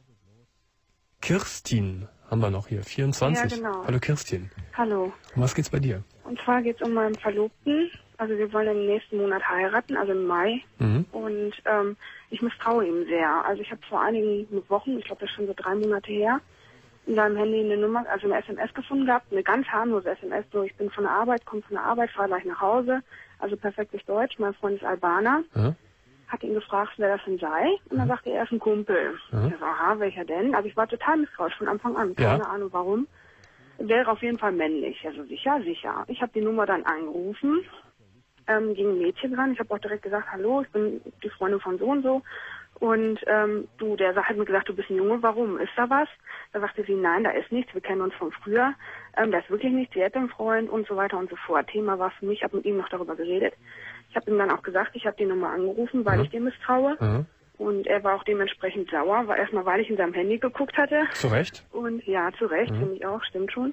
Kirstin haben wir noch hier, vierundzwanzig. Ja, genau. Hallo Kirstin. Hallo. Um was geht's bei dir? Und zwar geht es um meinen Verlobten. Also wir wollen im nächsten Monat heiraten, also im Mai. Mhm. Und ähm, ich misstraue ihm sehr. Also ich habe vor einigen Wochen, ich glaube das ist schon so drei Monate her, in seinem Handy eine Nummer, also eine S M S gefunden gehabt, eine ganz harmlose S M S, so ich bin von der Arbeit, komme von der Arbeit, fahre gleich nach Hause, also perfektes Deutsch, mein Freund ist Albaner. Mhm. Hat ihn gefragt, wer das denn sei. Und dann sagte er, er ist ein Kumpel. Mhm. Ich so, aha, welcher denn? Also ich war total misstrauisch von Anfang an. Keine Ja. Ahnung warum. Wäre auf jeden Fall männlich. Also sicher, sicher. Ich habe die Nummer dann angerufen. Ähm, ging ein Mädchen dran. Ich habe auch direkt gesagt, hallo, ich bin die Freundin von so und so. Und ähm, du, der hat mir gesagt, du bist ein Junge, warum? Ist da was? Da sagte sie, nein, da ist nichts, wir kennen uns von früher. Ähm, da ist wirklich nichts, sie hätte einen Freund und so weiter und so fort. Thema war für mich, ich habe mit ihm noch darüber geredet. Ich habe ihm dann auch gesagt, ich habe die Nummer angerufen, weil Mhm. ich dem misstraue. Mhm. Und er war auch dementsprechend sauer, weil erstmal, weil ich in seinem Handy geguckt hatte. Zu Recht? Und ja, zu Recht, Mhm. finde ich auch, stimmt schon.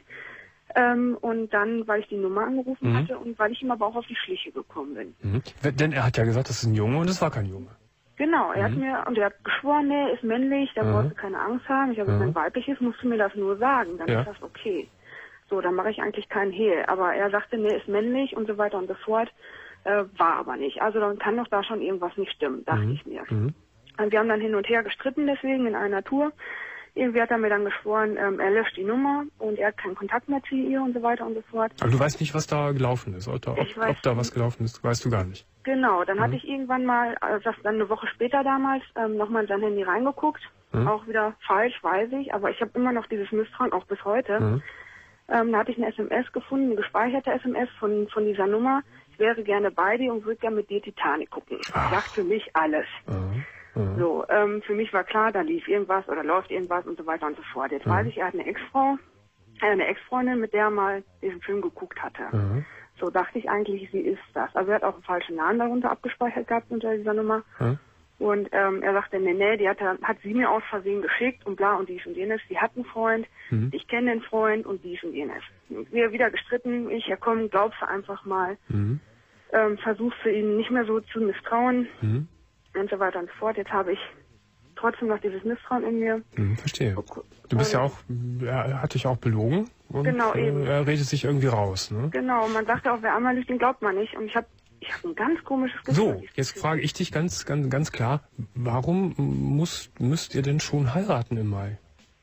Ähm, und dann, weil ich die Nummer angerufen Mhm. hatte und weil ich ihm aber auch auf die Schliche gekommen bin. Mhm. Denn er hat ja gesagt, das ist ein Junge und es war kein Junge. Genau, er hat Mhm. mir, und er hat geschworen, nee, ist männlich, da Mhm. brauchst du keine Angst haben. Ich habe Mhm. gesagt, wenn weiblich ist, musst du mir das nur sagen, dann Ja. ist das okay. So, dann mache ich eigentlich keinen Hehl. Aber er sagte, nee, ist männlich und so weiter und so fort. Äh, war aber nicht. Also dann kann doch da schon irgendwas nicht stimmen, dachte Mhm. ich mir. Mhm. Und wir haben dann hin und her gestritten deswegen in einer Tour. Irgendwie hat er mir dann geschworen, ähm, er löscht die Nummer und er hat keinen Kontakt mehr zu ihr und so weiter und so fort. Aber du weißt nicht, was da gelaufen ist. Oder ob, Ich weiß ob da was gelaufen ist, weißt du gar nicht. Genau, dann Mhm. hatte ich irgendwann mal, also das dann eine Woche später damals, ähm, nochmal in sein Handy reingeguckt. Mhm. Auch wieder falsch, weiß ich, aber ich habe immer noch dieses Misstrauen, auch bis heute. Mhm. Ähm, da hatte ich eine S M S gefunden, eine gespeicherte S M S von, von dieser Nummer. Ich wäre gerne bei dir und würde gerne mit dir Titanic gucken. Ach. Sagt für mich alles. Mhm. Mhm. So, ähm, für mich war klar, da lief irgendwas oder läuft irgendwas und so weiter und so fort. Jetzt Mhm. weiß ich, er hat eine Ex-Frau, äh, eine Ex-Freundin, mit der er mal diesen Film geguckt hatte. Mhm. So dachte ich eigentlich, wie ist das? Also er hat auch einen falschen Namen darunter abgespeichert gehabt unter dieser Nummer. Mhm. Und ähm, er sagte, nee, nee, die hat, er- hat sie mir aus Versehen geschickt und bla und dies und jenes. Sie hat einen Freund, Mhm. ich kenne den Freund und dies und jenes. Wir wieder gestritten, ich, ja komm, glaubst du einfach mal. Mhm. Ähm, versuchst du ihn nicht mehr so zu misstrauen Mhm. und so weiter und so fort. Jetzt habe ich trotzdem noch dieses Misstrauen in mir. Mhm. Verstehe. Okay. Du bist Und- ja auch, er hat dich auch belogen und Genau, äh, eben. er redet sich irgendwie raus. Ne? Genau, man sagt ja auch, wer einmal lügt, den glaubt man nicht. Und ich habe ich hab ein ganz komisches Gefühl. So, jetzt frage ich dich ganz, ganz, ganz klar, warum muss, müsst ihr denn schon heiraten im Mai?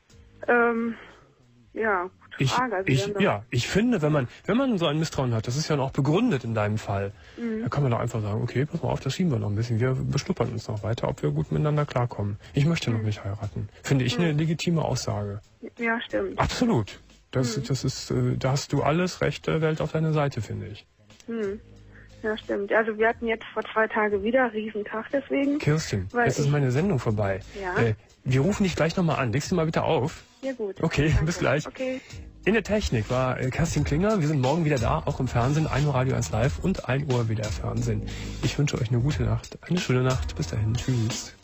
Ähm, ja, gute Ich, Frage. Also wir ich, haben doch- ja, ich finde, wenn man, wenn man so ein Misstrauen hat, das ist ja noch begründet in deinem Fall, Mhm. da kann man doch einfach sagen, okay, pass mal auf, das schieben wir noch ein bisschen, wir beschnuppern uns noch weiter, ob wir gut miteinander klarkommen. Ich möchte noch nicht heiraten. Finde ich eine legitime Aussage. Ja, stimmt. Absolut. Das, das ist, äh, da hast du alles Recht der Welt auf deiner Seite, finde ich. Hm. Ja, stimmt. Also wir hatten jetzt vor zwei Tagen wieder einen Riesentag deswegen. Kirstin, weil jetzt ist ich- meine Sendung vorbei. Ja. Äh, wir rufen dich gleich nochmal an. Legst du mal bitte auf? Ja gut. Okay, Danke. bis gleich. Okay. In der Technik war äh, Kerstin Klinger. Wir sind morgen wieder da, auch im Fernsehen. ein Uhr Radio eins Live und ein Uhr wieder Fernsehen. Ich wünsche euch eine gute Nacht, eine schöne Nacht. Bis dahin. Tschüss.